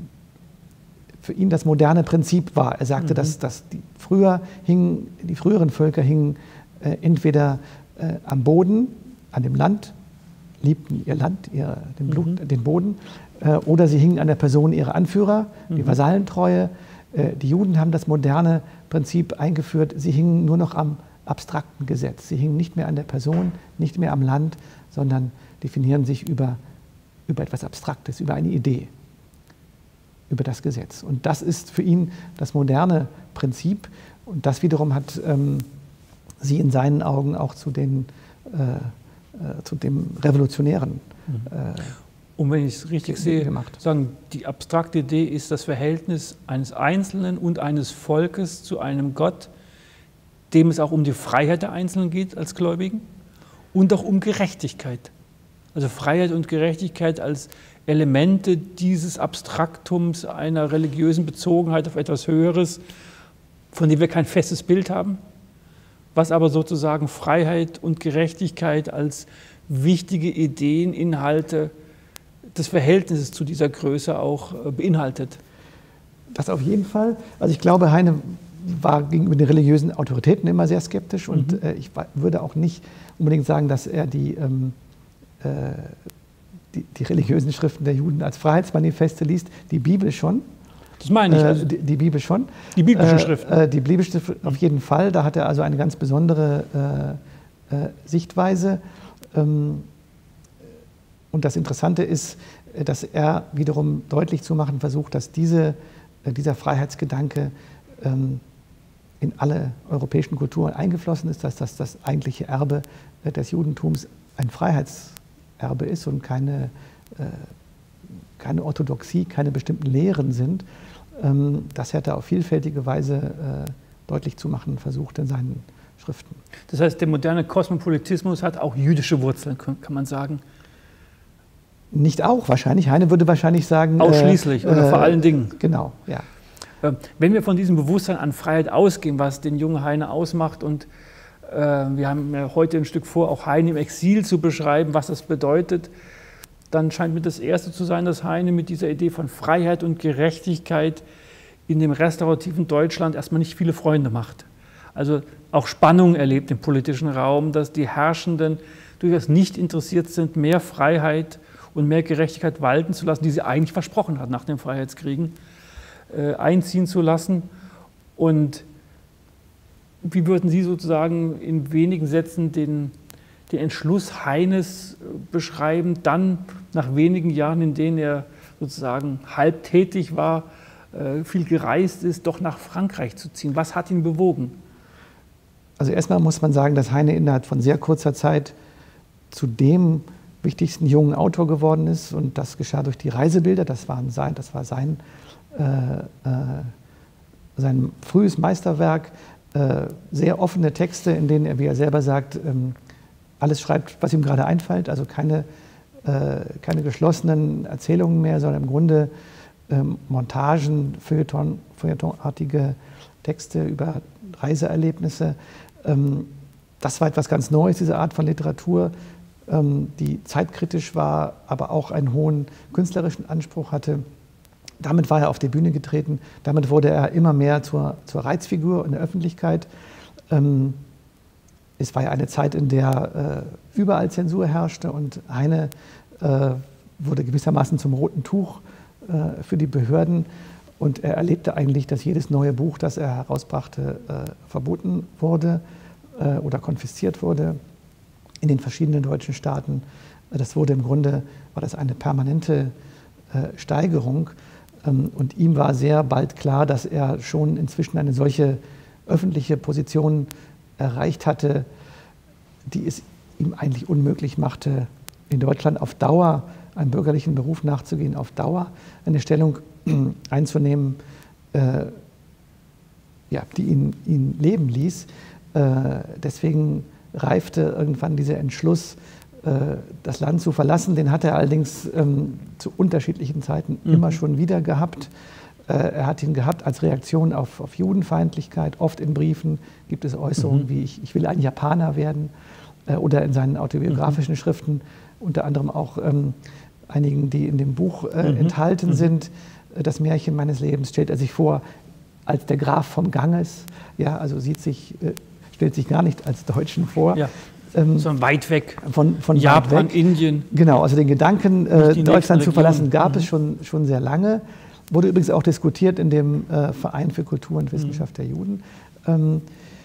für ihn das moderne Prinzip war. Er sagte, mhm. dass, dass die, früher hingen, die früheren Völker hingen äh, entweder äh, am Boden, an dem Land, liebten ihr Land, ihr, den, Blut, mhm. den Boden, äh, oder sie hingen an der Person ihrer Anführer, mhm. die Vasallentreue. Äh, die Juden haben das moderne Prinzip eingeführt, sie hingen nur noch am abstrakten Gesetz. Sie hingen nicht mehr an der Person, nicht mehr am Land, sondern definieren sich über, über etwas Abstraktes, über eine Idee, über das Gesetz. Und das ist für ihn das moderne Prinzip. Und das wiederum hat ähm, sie in seinen Augen auch zu, den, äh, äh, zu dem Revolutionären äh, Und wenn ich es richtig sehe, gemacht. Sagen, die abstrakte Idee ist das Verhältnis eines Einzelnen und eines Volkes zu einem Gott, dem es auch um die Freiheit der Einzelnen geht als Gläubigen und auch um Gerechtigkeit. Also Freiheit und Gerechtigkeit als Elemente dieses Abstraktums einer religiösen Bezogenheit auf etwas Höheres, von dem wir kein festes Bild haben, was aber sozusagen Freiheit und Gerechtigkeit als wichtige Ideen, Inhalte des Verhältnisses zu dieser Größe auch beinhaltet. Das auf jeden Fall. Also ich glaube, Heine war gegenüber den religiösen Autoritäten immer sehr skeptisch und mhm. äh, ich würde auch nicht unbedingt sagen, dass er die, ähm, äh, die, die religiösen Schriften der Juden als Freiheitsmanifeste liest, die Bibel schon. Das meine ich. Also äh, die, die Bibel schon. Die biblischen äh, Schriften. Äh, die biblischen Schriften auf jeden Fall. Da hat er also eine ganz besondere äh, äh, Sichtweise. Ähm, und das Interessante ist, dass er wiederum deutlich zu machen versucht, dass diese, äh, dieser Freiheitsgedanke ähm, in alle europäischen Kulturen eingeflossen ist, dass das das eigentliche Erbe äh, des Judentums ein Freiheitserbe ist und keine, äh, keine Orthodoxie, keine bestimmten Lehren sind. Ähm, das hat er auf vielfältige Weise äh, deutlich zu machen versucht in seinen Schriften. Das heißt, der moderne Kosmopolitismus hat auch jüdische Wurzeln, kann man sagen? Nicht auch, wahrscheinlich. Heine würde wahrscheinlich sagen... Ausschließlich äh, oder äh, vor allen Dingen. Genau, ja. Wenn wir von diesem Bewusstsein an Freiheit ausgehen, was den jungen Heine ausmacht, und äh, wir haben ja heute ein Stück vor, auch Heine im Exil zu beschreiben, was das bedeutet, dann scheint mir das Erste zu sein, dass Heine mit dieser Idee von Freiheit und Gerechtigkeit in dem restaurativen Deutschland erstmal nicht viele Freunde macht. Also auch Spannung erlebt im politischen Raum, dass die Herrschenden durchaus nicht interessiert sind, mehr Freiheit und mehr Gerechtigkeit walten zu lassen, die sie eigentlich versprochen hat nach den Freiheitskriegen, äh, einziehen zu lassen. Und wie würden Sie sozusagen in wenigen Sätzen den, den Entschluss Heines beschreiben, dann nach wenigen Jahren, in denen er sozusagen halb tätig war, äh, viel gereist ist, doch nach Frankreich zu ziehen? Was hat ihn bewogen? Also erstmal muss man sagen, dass Heine innerhalb von sehr kurzer Zeit zu dem wichtigsten jungen Autor geworden ist, und das geschah durch die Reisebilder. Das, waren sein, das war sein, äh, äh, sein frühes Meisterwerk, äh, sehr offene Texte, in denen er, wie er selber sagt, ähm, alles schreibt, was ihm gerade einfällt, also keine, äh, keine geschlossenen Erzählungen mehr, sondern im Grunde ähm, Montagen, Feuilleton, Feuilletonartige Texte über Reiseerlebnisse. Ähm, das war etwas ganz Neues, diese Art von Literatur, die zeitkritisch war, aber auch einen hohen künstlerischen Anspruch hatte. Damit war er auf die Bühne getreten, damit wurde er immer mehr zur, zur Reizfigur in der Öffentlichkeit. Ähm, es war ja eine Zeit, in der äh, überall Zensur herrschte, und Heine äh, wurde gewissermaßen zum roten Tuch äh, für die Behörden, und er erlebte eigentlich, dass jedes neue Buch, das er herausbrachte, äh, verboten wurde äh, oder konfisziert wurde in den verschiedenen deutschen Staaten. Das wurde im Grunde, war das eine permanente äh, Steigerung. Und ihm war sehr bald klar, dass er schon inzwischen eine solche öffentliche Position erreicht hatte, die es ihm eigentlich unmöglich machte, in Deutschland auf Dauer einem bürgerlichen Beruf nachzugehen, auf Dauer eine Stellung einzunehmen, äh, ja, die ihn, ihn leben ließ. Äh, deswegen reifte irgendwann dieser Entschluss, äh, das Land zu verlassen. Den hat er allerdings ähm, zu unterschiedlichen Zeiten mhm. immer schon wieder gehabt. Äh, er hat ihn gehabt als Reaktion auf, auf Judenfeindlichkeit. Oft in Briefen gibt es Äußerungen mhm. wie ich, ich will ein Japaner werden, äh, oder in seinen autobiografischen mhm. Schriften, unter anderem auch ähm, einigen, die in dem Buch äh, mhm. enthalten mhm. sind. Das Märchen meines Lebens stellt er sich vor als der Graf vom Ganges. Ja, also sieht sich, äh, stellt sich gar nicht als Deutschen vor. Ja. Ähm, Sondern weit weg. Von, von Japan, weit weg. Indien. Genau, also den Gedanken, äh, Deutschland zu verlassen, gab mhm. es schon, schon sehr lange. Wurde übrigens auch diskutiert in dem äh, Verein für Kultur und Wissenschaft mhm. der Juden. Ähm,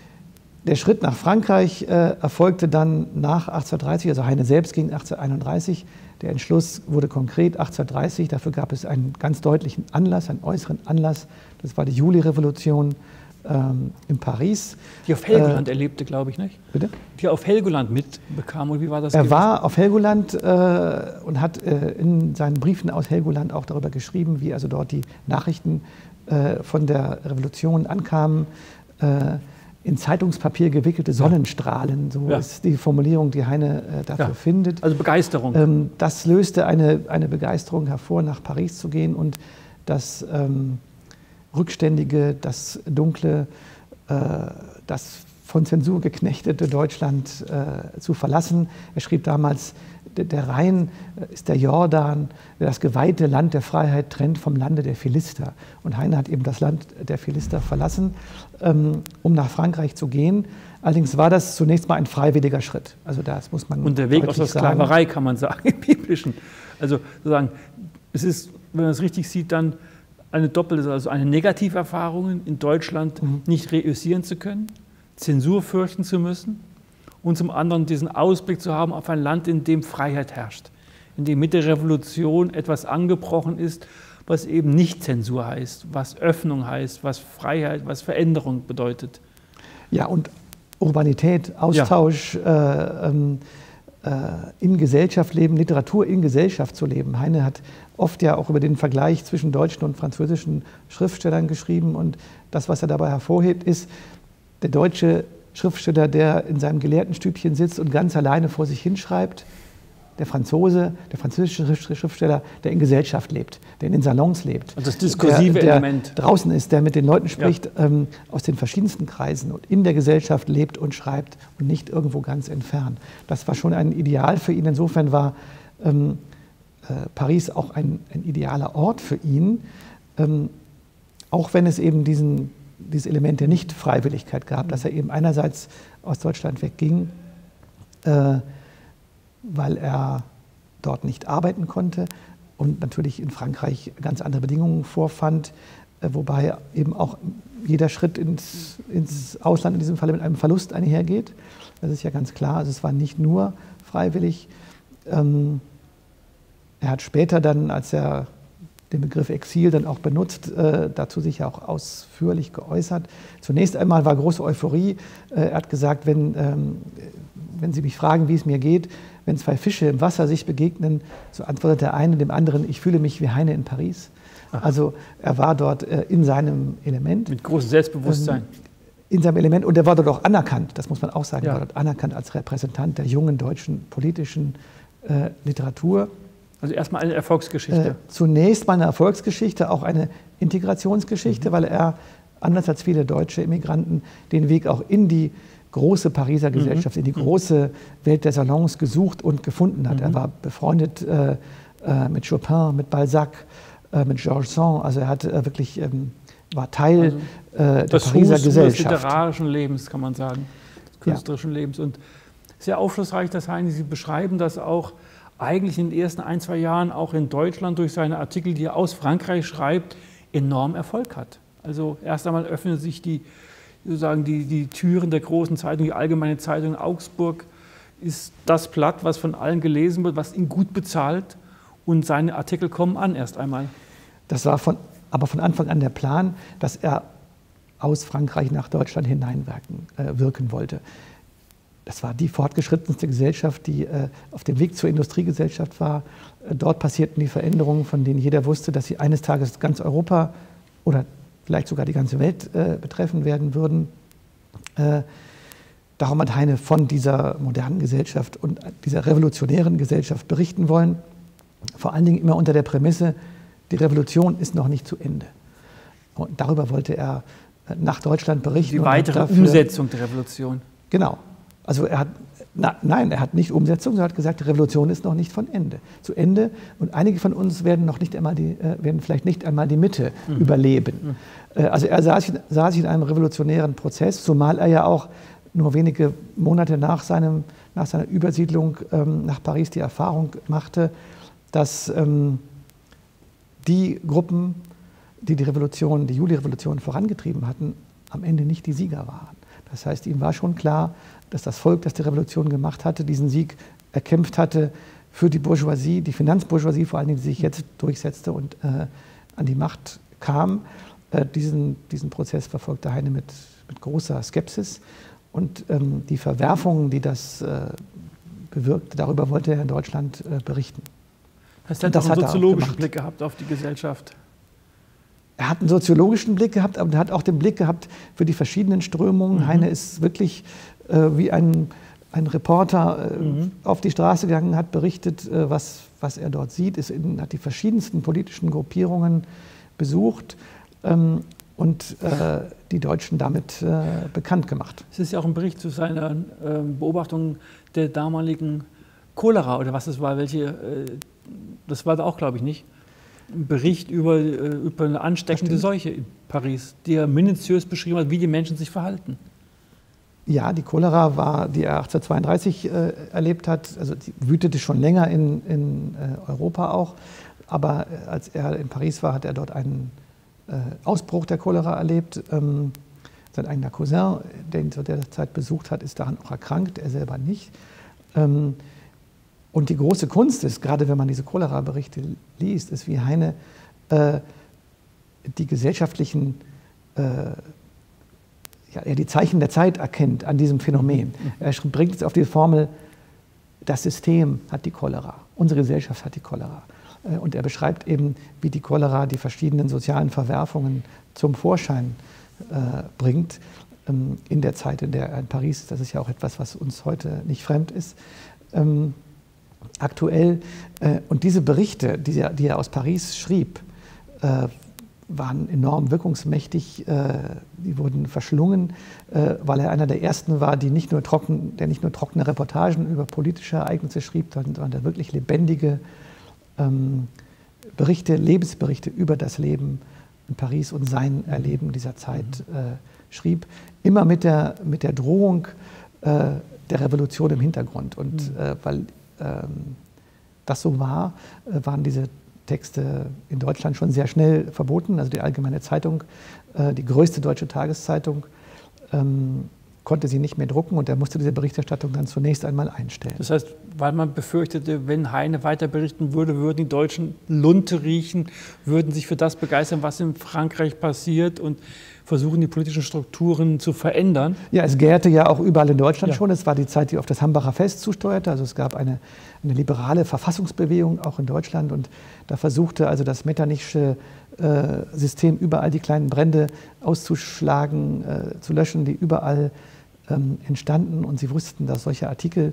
der Schritt nach Frankreich äh, erfolgte dann nach achtzehnhundertdreißig, also Heine selbst ging achtzehnhunderteinunddreißig. Der Entschluss wurde konkret achtzehnhundertdreißig. Dafür gab es einen ganz deutlichen Anlass, einen äußeren Anlass. Das war die Julirevolution ähm, in Paris. Die auf Helgoland äh, erlebte, glaube ich, nicht? Bitte? Die auf Helgoland mitbekam, oder wie war das? Er gewesen? war auf Helgoland äh, und hat äh, in seinen Briefen aus Helgoland auch darüber geschrieben, wie also dort die Nachrichten äh, von der Revolution ankamen. Äh, in Zeitungspapier gewickelte Sonnenstrahlen, so ja. ist die Formulierung, die Heine äh, dafür ja. findet. Also Begeisterung. Ähm, das löste eine, eine Begeisterung hervor, nach Paris zu gehen und das ähm, Rückständige, das Dunkle, äh, das von Zensur geknechtete Deutschland äh, zu verlassen. Er schrieb damals, der Rhein ist der Jordan, der das geweihte Land der Freiheit trennt vom Lande der Philister. Und Heine hat eben das Land der Philister verlassen, ähm, um nach Frankreich zu gehen. Allerdings war das zunächst mal ein freiwilliger Schritt. Also das muss man Und der Weg aus der Sklaverei, sagen. kann man sagen, im Biblischen. Also sozusagen, es ist, wenn man es richtig sieht, dann eine doppelte, also eine Negativerfahrung in Deutschland mhm. nicht reüssieren zu können, Zensur fürchten zu müssen und zum anderen diesen Ausblick zu haben auf ein Land, in dem Freiheit herrscht, in dem mit der Revolution etwas angebrochen ist, was eben nicht Zensur heißt, was Öffnung heißt, was Freiheit, was Veränderung bedeutet. Ja, und Urbanität, Austausch, ja. äh, ähm, äh, in Gesellschaft leben, Literatur in Gesellschaft zu leben. Heine hat oft ja auch über den Vergleich zwischen deutschen und französischen Schriftstellern geschrieben und das, was er dabei hervorhebt, ist, der deutsche Schriftsteller, der in seinem Gelehrtenstübchen sitzt und ganz alleine vor sich hinschreibt, der Franzose, der französische Schriftsteller, der in Gesellschaft lebt, der in den Salons lebt. Und das diskursive der, der Element. draußen ist, der mit den Leuten spricht, ja. ähm, aus den verschiedensten Kreisen und in der Gesellschaft lebt und schreibt und nicht irgendwo ganz entfernt. Das war schon ein Ideal für ihn. Insofern war ähm, äh, Paris auch ein, ein idealer Ort für ihn, ähm, auch wenn es eben diesen dieses Element der Nicht-Freiwilligkeit gab, dass er eben einerseits aus Deutschland wegging, äh, weil er dort nicht arbeiten konnte und natürlich in Frankreich ganz andere Bedingungen vorfand, äh, wobei eben auch jeder Schritt ins, ins Ausland in diesem Fall mit einem Verlust einhergeht. Das ist ja ganz klar, also es war nicht nur freiwillig. Ähm, er hat später dann, als er den Begriff Exil dann auch benutzt, äh, dazu sich ja auch ausführlich geäußert. Zunächst einmal war große Euphorie. Äh, er hat gesagt, wenn, ähm, wenn Sie mich fragen, wie es mir geht, wenn zwei Fische im Wasser sich begegnen, so antwortet der eine dem anderen, ich fühle mich wie Heine in Paris. Aha. Also er war dort äh, in seinem Element. Mit großem Selbstbewusstsein. Ähm, in seinem Element. Und er war dort auch anerkannt, das muss man auch sagen, ja. er war dort anerkannt als Repräsentant der jungen deutschen politischen äh, Literatur. Also erstmal eine Erfolgsgeschichte. Äh, zunächst mal eine Erfolgsgeschichte, auch eine Integrationsgeschichte, mhm. weil er, anders als viele deutsche Immigranten, den Weg auch in die große Pariser Gesellschaft, mhm. in die große Welt der Salons gesucht und gefunden hat. Mhm. Er war befreundet äh, äh, mit Chopin, mit Balzac, äh, mit Georges Sand. Also er hat äh, wirklich, ähm, war Teil also äh, der Pariser Fuß Gesellschaft. Des literarischen Lebens, kann man sagen, des künstlerischen ja. Lebens. Und sehr aufschlussreich, dass Heine, Sie beschreiben das auch, eigentlich in den ersten ein, zwei Jahren auch in Deutschland durch seine Artikel, die er aus Frankreich schreibt, enorm Erfolg hat. Also erst einmal öffnen sich die, sozusagen die, die Türen der großen Zeitung, die Allgemeine Zeitung in Augsburg ist das Blatt, was von allen gelesen wird, was ihn gut bezahlt und seine Artikel kommen an erst einmal. Das war von, aber von Anfang an der Plan, dass er aus Frankreich nach Deutschland hineinwirken äh, wirken wollte. Das war die fortgeschrittenste Gesellschaft, die äh, auf dem Weg zur Industriegesellschaft war. Äh, dort passierten die Veränderungen, von denen jeder wusste, dass sie eines Tages ganz Europa oder vielleicht sogar die ganze Welt äh, betreffen werden würden. Äh, darum hat Heine von dieser modernen Gesellschaft und dieser revolutionären Gesellschaft berichten wollen. Vor allen Dingen immer unter der Prämisse, die Revolution ist noch nicht zu Ende. Und darüber wollte er äh, nach Deutschland berichten. Die weitere dafür, Umsetzung der Revolution. Genau. Also er hat, na, nein, er hat nicht Umsetzung, sondern hat gesagt, die Revolution ist noch nicht von Ende, zu Ende. Und einige von uns werden noch nicht einmal die, äh, werden vielleicht nicht einmal die Mitte mhm. überleben. Mhm. Äh, also er sah sich, sah sich in einem revolutionären Prozess, zumal er ja auch nur wenige Monate nach, seinem, nach seiner Übersiedlung ähm, nach Paris die Erfahrung machte, dass ähm, die Gruppen, die die Revolution, die Juli-Revolution vorangetrieben hatten, am Ende nicht die Sieger waren. Das heißt, ihm war schon klar, dass das Volk, das die Revolution gemacht hatte, diesen Sieg erkämpft hatte für die Bourgeoisie, die Finanzbourgeoisie vor allen Dingen, die sich jetzt durchsetzte und äh, an die Macht kam. Äh, diesen, diesen Prozess verfolgte Heine mit, mit großer Skepsis. Und ähm, die Verwerfungen, die das äh, bewirkte, darüber wollte er in Deutschland äh, berichten. Das heißt, er hat einen soziologischen Blick gehabt auf die Gesellschaft. Er hat einen soziologischen Blick gehabt, aber er hat auch den Blick gehabt für die verschiedenen Strömungen. Mhm. Heine ist wirklich äh, wie ein, ein Reporter äh, mhm. auf die Straße gegangen, hat berichtet, äh, was, was er dort sieht, ist in, hat die verschiedensten politischen Gruppierungen besucht ähm, und äh, die Deutschen damit äh, bekannt gemacht. Es ist ja auch ein Bericht zu seiner äh, Beobachtung der damaligen Cholera oder was es war, welche, äh, das war da auch, glaube ich, nicht. Ein Bericht über, über eine ansteckende Seuche in Paris, die er minutiös beschrieben hat, wie die Menschen sich verhalten. Ja, die Cholera war, die er achtzehnhundertzweiunddreißig äh, erlebt hat, also die wütete schon länger in, in äh, Europa auch, aber äh, als er in Paris war, hat er dort einen äh, Ausbruch der Cholera erlebt. Ähm, sein eigener Cousin, der ihn zu der Zeit besucht hat, ist daran auch erkrankt, er selber nicht. Ähm, Und die große Kunst ist, gerade wenn man diese Cholera-Berichte liest, ist, wie Heine äh, die gesellschaftlichen, äh, ja, er die Zeichen der Zeit erkennt an diesem Phänomen. Er bringt es auf die Formel, das System hat die Cholera, unsere Gesellschaft hat die Cholera. Äh, und er beschreibt eben, wie die Cholera die verschiedenen sozialen Verwerfungen zum Vorschein äh, bringt. Ähm, in der Zeit, in der er in Paris ist, das ist ja auch etwas, was uns heute nicht fremd ist. Ähm, Aktuell, äh, und diese Berichte, die er, die er aus Paris schrieb, äh, waren enorm wirkungsmächtig, äh, die wurden verschlungen, äh, weil er einer der ersten war, die nicht nur trocken, der nicht nur trockene Reportagen über politische Ereignisse schrieb, sondern der wirklich lebendige ähm, Berichte, Lebensberichte über das Leben in Paris und sein Erleben dieser Zeit äh, schrieb, immer mit der, mit der Drohung äh, der Revolution im Hintergrund. Und äh, weil Ähm, das so war, äh, waren diese Texte in Deutschland schon sehr schnell verboten. Also die Allgemeine Zeitung, äh, die größte deutsche Tageszeitung, ähm, konnte sie nicht mehr drucken und er musste diese Berichterstattung dann zunächst einmal einstellen. Das heißt, weil man befürchtete, wenn Heine weiter berichten würde, würden die Deutschen Lunte riechen, würden sich für das begeistern, was in Frankreich passiert und versuchen, die politischen Strukturen zu verändern. Ja, es gärte ja auch überall in Deutschland ja. schon. Es war die Zeit, die auf das Hambacher Fest zusteuerte. Also es gab eine, eine liberale Verfassungsbewegung auch in Deutschland. Und da versuchte also das Metternichsche äh, System überall die kleinen Brände auszuschlagen, äh, zu löschen, die überall ähm, entstanden. Und sie wussten, dass solche Artikel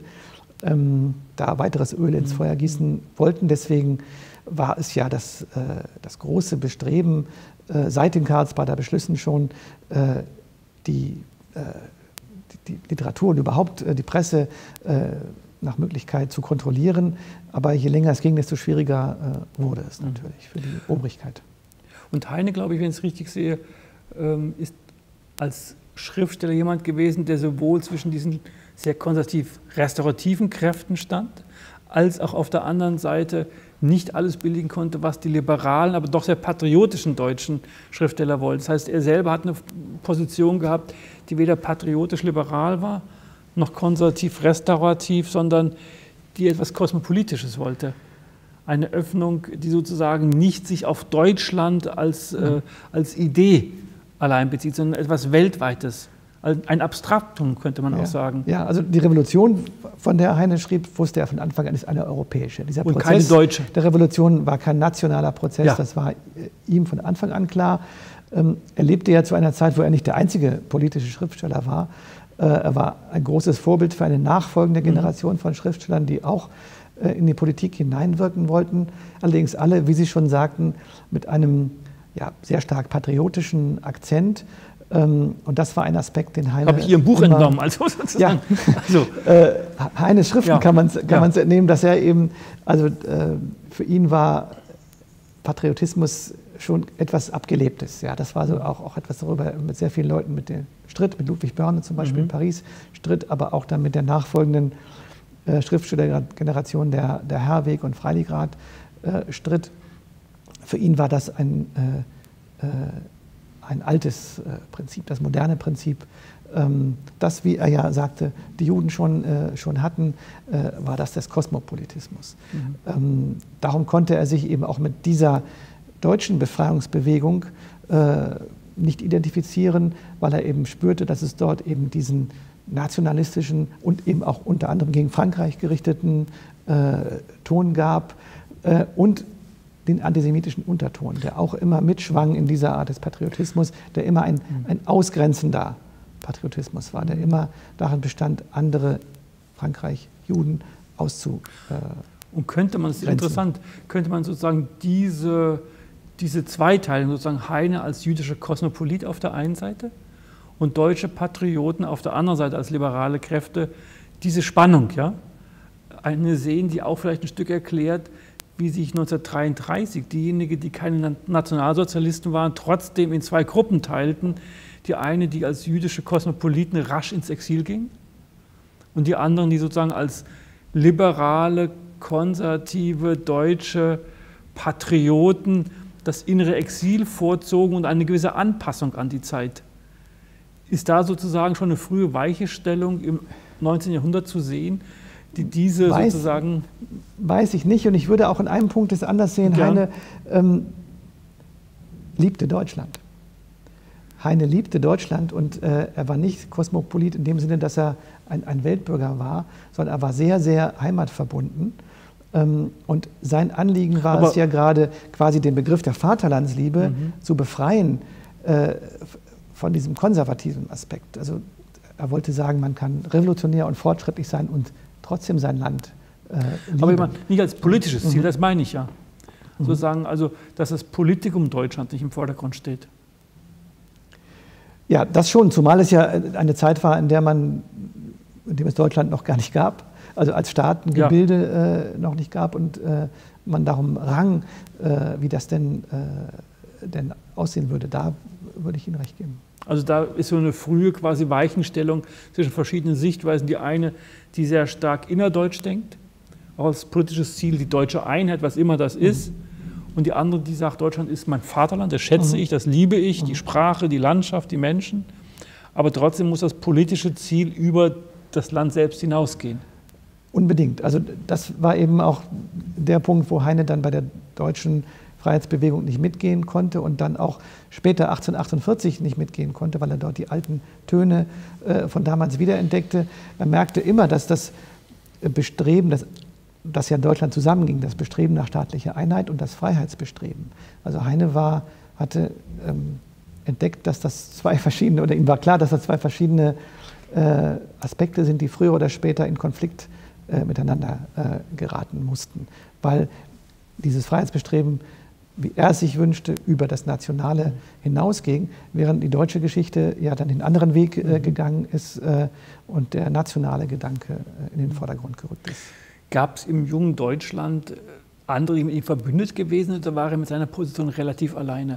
ähm, da weiteres Öl ins Feuer gießen wollten. Deswegen war es ja das, äh, das große Bestreben, seit den Karlsbader Beschlüssen schon äh, die, äh, die, die Literatur und überhaupt äh, die Presse äh, nach Möglichkeit zu kontrollieren. Aber je länger es ging, desto schwieriger äh, wurde es natürlich für die Obrigkeit. Und Heine, glaube ich, wenn ich es richtig sehe, ähm, ist als Schriftsteller jemand gewesen, der sowohl zwischen diesen sehr konservativ restaurativen Kräften stand, als auch auf der anderen Seite nicht alles billigen konnte, was die liberalen, aber doch sehr patriotischen deutschen Schriftsteller wollten. Das heißt, er selber hat eine Position gehabt, die weder patriotisch-liberal war, noch konservativ-restaurativ, sondern die etwas Kosmopolitisches wollte. eine Öffnung, die sozusagen nicht sich auf Deutschland als, ja. äh, als Idee allein bezieht, sondern etwas Weltweites. Ein Abstraktum, könnte man ja. auch sagen. Ja, also die Revolution, von der Heine schrieb, wusste er von Anfang an, ist eine europäische. Dieser Und Prozess keine deutsche. Der Revolution war kein nationaler Prozess, Ja. das war ihm von Anfang an klar. Ähm, er lebte ja zu einer Zeit, wo er nicht der einzige politische Schriftsteller war. Äh, er war ein großes Vorbild für eine nachfolgende Generation mhm. von Schriftstellern, die auch äh, in die Politik hineinwirken wollten. Allerdings alle, wie Sie schon sagten, mit einem ja, sehr stark patriotischen Akzent. Ähm, und das war ein Aspekt, den Heine... Habe ich Ihrem Buch entnommen, also sozusagen. Ja. Also. äh, Heines Schriften ja. kann man es kann ja. man's entnehmen, dass er eben, also äh, für ihn war Patriotismus schon etwas Abgelebtes. Ja, das war so auch, auch etwas darüber, mit sehr vielen Leuten mit dem Stritt, mit Ludwig Börne zum Beispiel mhm. in Paris Stritt, aber auch dann mit der nachfolgenden äh, Schriftstellergeneration der, der Herweg und Freiligrath äh, Stritt. Für ihn war das ein, äh, äh, ein altes äh, Prinzip, das moderne Prinzip. Ähm, das, wie er ja sagte, die Juden schon, äh, schon hatten, äh, war das des Kosmopolitismus. Mhm. Ähm, darum konnte er sich eben auch mit dieser deutschen Befreiungsbewegung äh, nicht identifizieren, weil er eben spürte, dass es dort eben diesen nationalistischen und eben auch unter anderem gegen Frankreich gerichteten äh, Ton gab äh, und den antisemitischen Unterton, der auch immer mitschwang in dieser Art des Patriotismus, der immer ein, ein ausgrenzender Patriotismus war, der immer darin bestand, andere, Frankreich, Juden auszu. Äh, und könnte man, das ist interessant, könnte man sozusagen diese, diese Zweiteilung, sozusagen Heine als jüdischer Kosmopolit auf der einen Seite und deutsche Patrioten auf der anderen Seite als liberale Kräfte, diese Spannung, ja, eine sehen, die auch vielleicht ein Stück erklärt, wie sich neunzehnhundertdreiunddreißig diejenigen, die keine Nationalsozialisten waren, trotzdem in zwei Gruppen teilten. Die eine, die als jüdische Kosmopoliten rasch ins Exil ging und die anderen, die sozusagen als liberale, konservative, deutsche Patrioten das innere Exil vorzogen und eine gewisse Anpassung an die Zeit. Ist da sozusagen schon eine frühe Weichenstellung im neunzehnten Jahrhundert zu sehen, die diese weiß, sozusagen... Weiß ich nicht, und ich würde auch in einem Punkt es anders sehen. Ja. Heine ähm, liebte Deutschland. Heine liebte Deutschland und äh, er war nicht Kosmopolit in dem Sinne, dass er ein, ein Weltbürger war, sondern er war sehr, sehr heimatverbunden. Ähm, und sein Anliegen war Aber es ja gerade, quasi den Begriff der Vaterlandsliebe mhm. zu befreien äh, von diesem konservativen Aspekt. Also er wollte sagen, man kann revolutionär und fortschrittlich sein und trotzdem sein Land äh, lieben. Aber ich meine, nicht als politisches Ziel, mhm. das meine ich ja. Mhm. Sozusagen, also, dass das Politikum Deutschland nicht im Vordergrund steht. Ja, das schon, zumal es ja eine Zeit war, in der man, in dem es Deutschland noch gar nicht gab, also als Staatengebilde ja. äh, noch nicht gab und äh, man darum rang, äh, wie das denn, äh, denn aussehen würde. Da würde ich Ihnen recht geben. Also da ist so eine frühe quasi Weichenstellung zwischen verschiedenen Sichtweisen. Die eine, die sehr stark innerdeutsch denkt, auch als politisches Ziel die deutsche Einheit, was immer das ist. Mhm. Und die andere, die sagt, Deutschland ist mein Vaterland, das schätze mhm. ich, das liebe ich, mhm. die Sprache, die Landschaft, die Menschen. Aber trotzdem muss das politische Ziel über das Land selbst hinausgehen. Unbedingt. Also das war eben auch der Punkt, wo Heine dann bei der deutschen Freiheitsbewegung nicht mitgehen konnte und dann auch später achtzehnhundertachtundvierzig nicht mitgehen konnte, weil er dort die alten Töne äh, von damals wiederentdeckte. Er merkte immer, dass das Bestreben, das das ja in Deutschland zusammenging, das Bestreben nach staatlicher Einheit und das Freiheitsbestreben. Also Heine war, hatte ähm, entdeckt, dass das zwei verschiedene, oder ihm war klar, dass das zwei verschiedene äh, Aspekte sind, die früher oder später in Konflikt äh, miteinander äh, geraten mussten. Weil dieses Freiheitsbestreben, wie er es sich wünschte, über das Nationale hinausging, während die deutsche Geschichte ja dann den anderen Weg äh, gegangen ist äh, und der nationale Gedanke äh, in den Vordergrund gerückt ist. Gab es im jungen Deutschland andere, die mit ihm verbündet gewesen sind, oder war er mit seiner Position relativ alleine?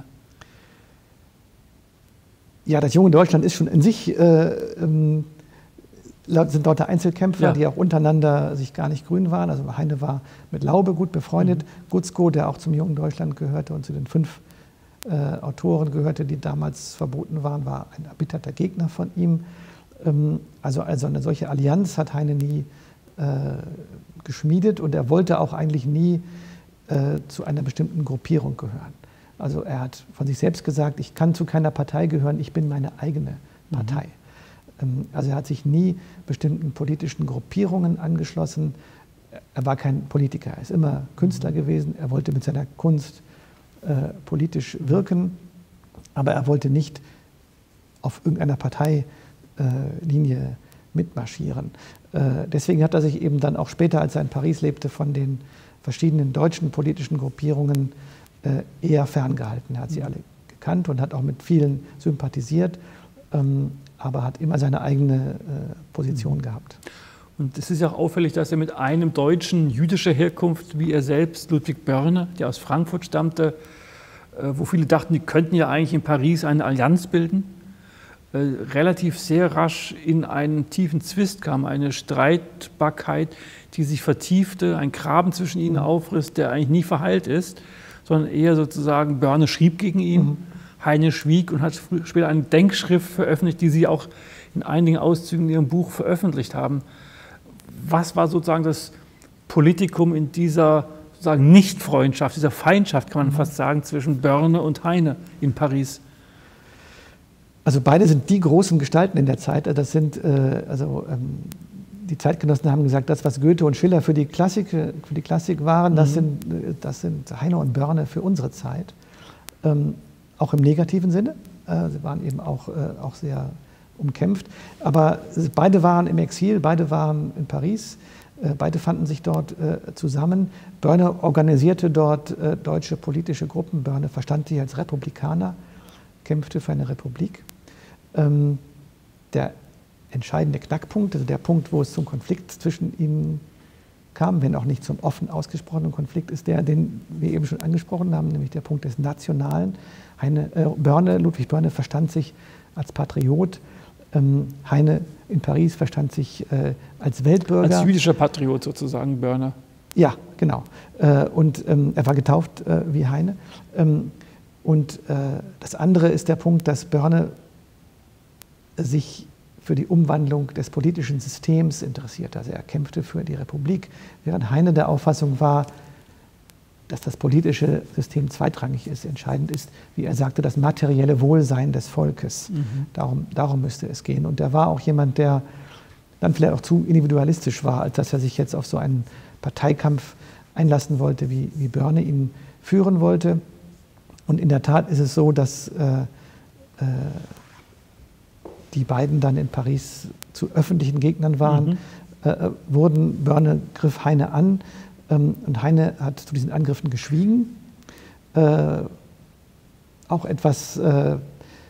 Ja, das junge Deutschland ist schon in sich, äh, ähm, sind dort Einzelkämpfer, ja. die auch untereinander sich gar nicht grün waren. Also Heine war mit Laube gut befreundet, mhm. Gutzkow, der auch zum jungen Deutschland gehörte und zu den fünf äh, Autoren gehörte, die damals verboten waren, war ein erbitterter Gegner von ihm. Ähm, also, also eine solche Allianz hat Heine nie äh, geschmiedet und er wollte auch eigentlich nie äh, zu einer bestimmten Gruppierung gehören. Also er hat von sich selbst gesagt, ich kann zu keiner Partei gehören, ich bin meine eigene Partei. Mhm. Ähm, also er hat sich nie bestimmten politischen Gruppierungen angeschlossen. Er war kein Politiker, er ist immer Künstler mhm. gewesen, er wollte mit seiner Kunst äh, politisch wirken, aber er wollte nicht auf irgendeiner Parteilinie äh, mitmarschieren. Äh, deswegen hat er sich eben dann auch später, als er in Paris lebte, von den verschiedenen deutschen politischen Gruppierungen äh, eher ferngehalten. Er hat sie alle gekannt und hat auch mit vielen sympathisiert, ähm, aber hat immer seine eigene äh, Position mhm. gehabt. Und es ist auch auffällig, dass er mit einem Deutschen jüdischer Herkunft, wie er selbst, Ludwig Börne, der aus Frankfurt stammte, äh, wo viele dachten, die könnten ja eigentlich in Paris eine Allianz bilden, relativ sehr rasch in einen tiefen Zwist kam, eine Streitbarkeit, die sich vertiefte, ein Graben zwischen ihnen aufriss, der eigentlich nie verheilt ist, sondern eher sozusagen Börne schrieb gegen ihn, mhm. Heine schwieg und hat später eine Denkschrift veröffentlicht, die sie auch in einigen Auszügen in ihrem Buch veröffentlicht haben. Was war sozusagen das Politikum in dieser sozusagen Nicht-Freundschaft, dieser Feindschaft, kann man mhm. fast sagen, zwischen Börne und Heine in Paris? Also beide sind die großen Gestalten in der Zeit. Das sind, äh, also ähm, die Zeitgenossen haben gesagt, das, was Goethe und Schiller für die Klassik, für die Klassik waren, mhm. das, sind, das sind Heine und Börne für unsere Zeit. Ähm, auch im negativen Sinne. Äh, sie waren eben auch, äh, auch sehr umkämpft. Aber beide waren im Exil, beide waren in Paris, äh, beide fanden sich dort äh, zusammen. Börne organisierte dort äh, deutsche politische Gruppen. Börne verstand sich als Republikaner, kämpfte für eine Republik. Ähm, der entscheidende Knackpunkt, also der Punkt, wo es zum Konflikt zwischen ihnen kam, wenn auch nicht zum offen ausgesprochenen Konflikt, ist der, den wir eben schon angesprochen haben, nämlich der Punkt des Nationalen. Heine, äh, Börne, Ludwig Börne verstand sich als Patriot, ähm, Heine in Paris verstand sich äh, als Weltbürger. Als jüdischer Patriot sozusagen, Börne. Ja, genau. Äh, und ähm, er war getauft äh, wie Heine. Ähm, und äh, das andere ist der Punkt, dass Börne sich für die Umwandlung des politischen Systems interessierte. Also er kämpfte für die Republik, während Heine der Auffassung war, dass das politische System zweitrangig ist. Entscheidend ist, wie er sagte, das materielle Wohlsein des Volkes. Mhm. Darum, darum müsste es gehen. Und er war auch jemand, der dann vielleicht auch zu individualistisch war, als dass er sich jetzt auf so einen Parteikampf einlassen wollte, wie, wie Börne ihn führen wollte. Und in der Tat ist es so, dass äh, äh, die beiden dann in Paris zu öffentlichen Gegnern waren, mhm. äh, wurden. Börne griff Heine an ähm, und Heine hat zu diesen Angriffen geschwiegen. Äh, auch etwas äh, äh,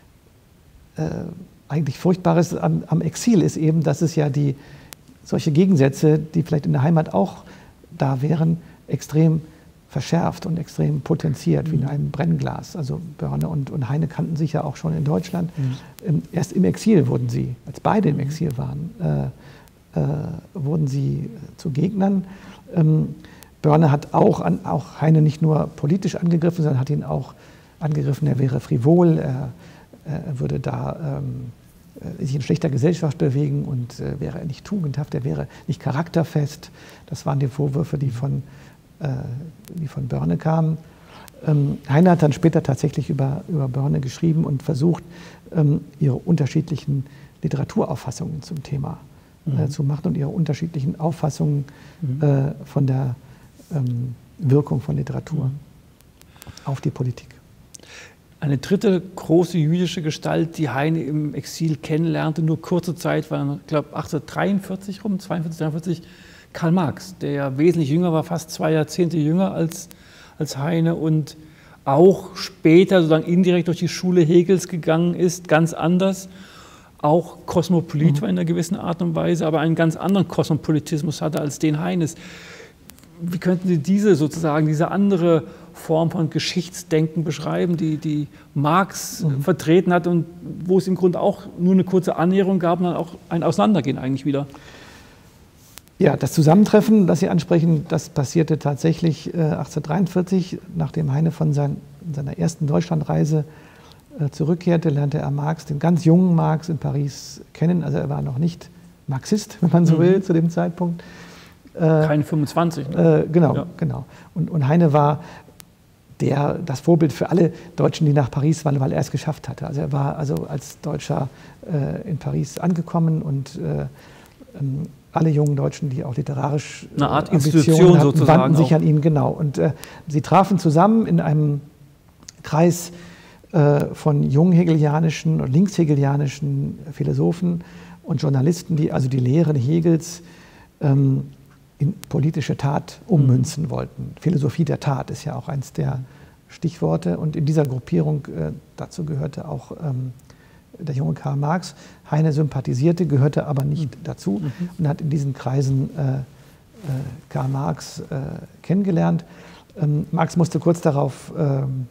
eigentlich Furchtbares am, am Exil ist eben, dass es ja die solche Gegensätze, die vielleicht in der Heimat auch da wären, extrem verschärft und extrem potenziert, mhm. wie in einem Brennglas. Also Börne und, und Heine kannten sich ja auch schon in Deutschland. Mhm. Erst im Exil wurden sie, als beide im Exil waren, äh, äh, wurden sie zu Gegnern. Ähm, Börne hat auch, an, auch Heine nicht nur politisch angegriffen, sondern hat ihn auch angegriffen, er wäre frivol, er, er würde da ähm, sich in schlechter Gesellschaft bewegen und äh, wäre er nicht tugendhaft, er wäre nicht charakterfest. Das waren die Vorwürfe, die von die von Börne kamen. Ähm, Heine hat dann später tatsächlich über, über Börne geschrieben und versucht, ähm, ihre unterschiedlichen Literaturauffassungen zum Thema mhm. äh, zu machen und ihre unterschiedlichen Auffassungen mhm. äh, von der ähm, Wirkung von Literatur mhm. auf die Politik. Eine dritte große jüdische Gestalt, die Heine im Exil kennenlernte, nur kurze Zeit, war, ich glaube, achtzehnhundertdreiundvierzig rum, zweiundvierzig, dreiundvierzig, Karl Marx, der ja wesentlich jünger war, fast zwei Jahrzehnte jünger als, als Heine und auch später sozusagen indirekt durch die Schule Hegels gegangen ist, ganz anders, auch Kosmopolit mhm. war in einer gewissen Art und Weise, aber einen ganz anderen Kosmopolitismus hatte als den Heines. Wie könnten Sie diese sozusagen, diese andere Form von Geschichtsdenken beschreiben, die, die Marx mhm. vertreten hat und wo es im Grunde auch nur eine kurze Annäherung gab und dann auch ein Auseinandergehen eigentlich wieder? Ja, das Zusammentreffen, das Sie ansprechen, das passierte tatsächlich äh, achtzehnhundertdreiundvierzig, nachdem Heine von sein, seiner ersten Deutschlandreise äh, zurückkehrte, lernte er Marx, den ganz jungen Marx in Paris kennen. Also er war noch nicht Marxist, wenn man so mhm. will, zu dem Zeitpunkt. Keine fünfundzwanzig. Ne? Äh, genau, ja. genau. Und, und Heine war der, das Vorbild für alle Deutschen, die nach Paris waren, weil er es geschafft hatte. Also er war also als Deutscher äh, in Paris angekommen und äh, ähm, alle jungen Deutschen, die auch literarisch eine Art äh, Institution hatten, sozusagen wandten sich auch. an ihn, genau. Und äh, sie trafen zusammen in einem Kreis äh, von junghegelianischen und linkshegelianischen Philosophen und Journalisten, die also die Lehren Hegels ähm, in politische Tat ummünzen mhm. wollten. Philosophie der Tat ist ja auch eins der Stichworte. Und in dieser Gruppierung, äh, dazu gehörte auch ähm, der junge Karl Marx. Heine sympathisierte, gehörte aber nicht mhm. dazu mhm. und hat in diesen Kreisen äh, äh, Karl Marx äh, kennengelernt. Ähm, Marx musste kurz darauf ähm,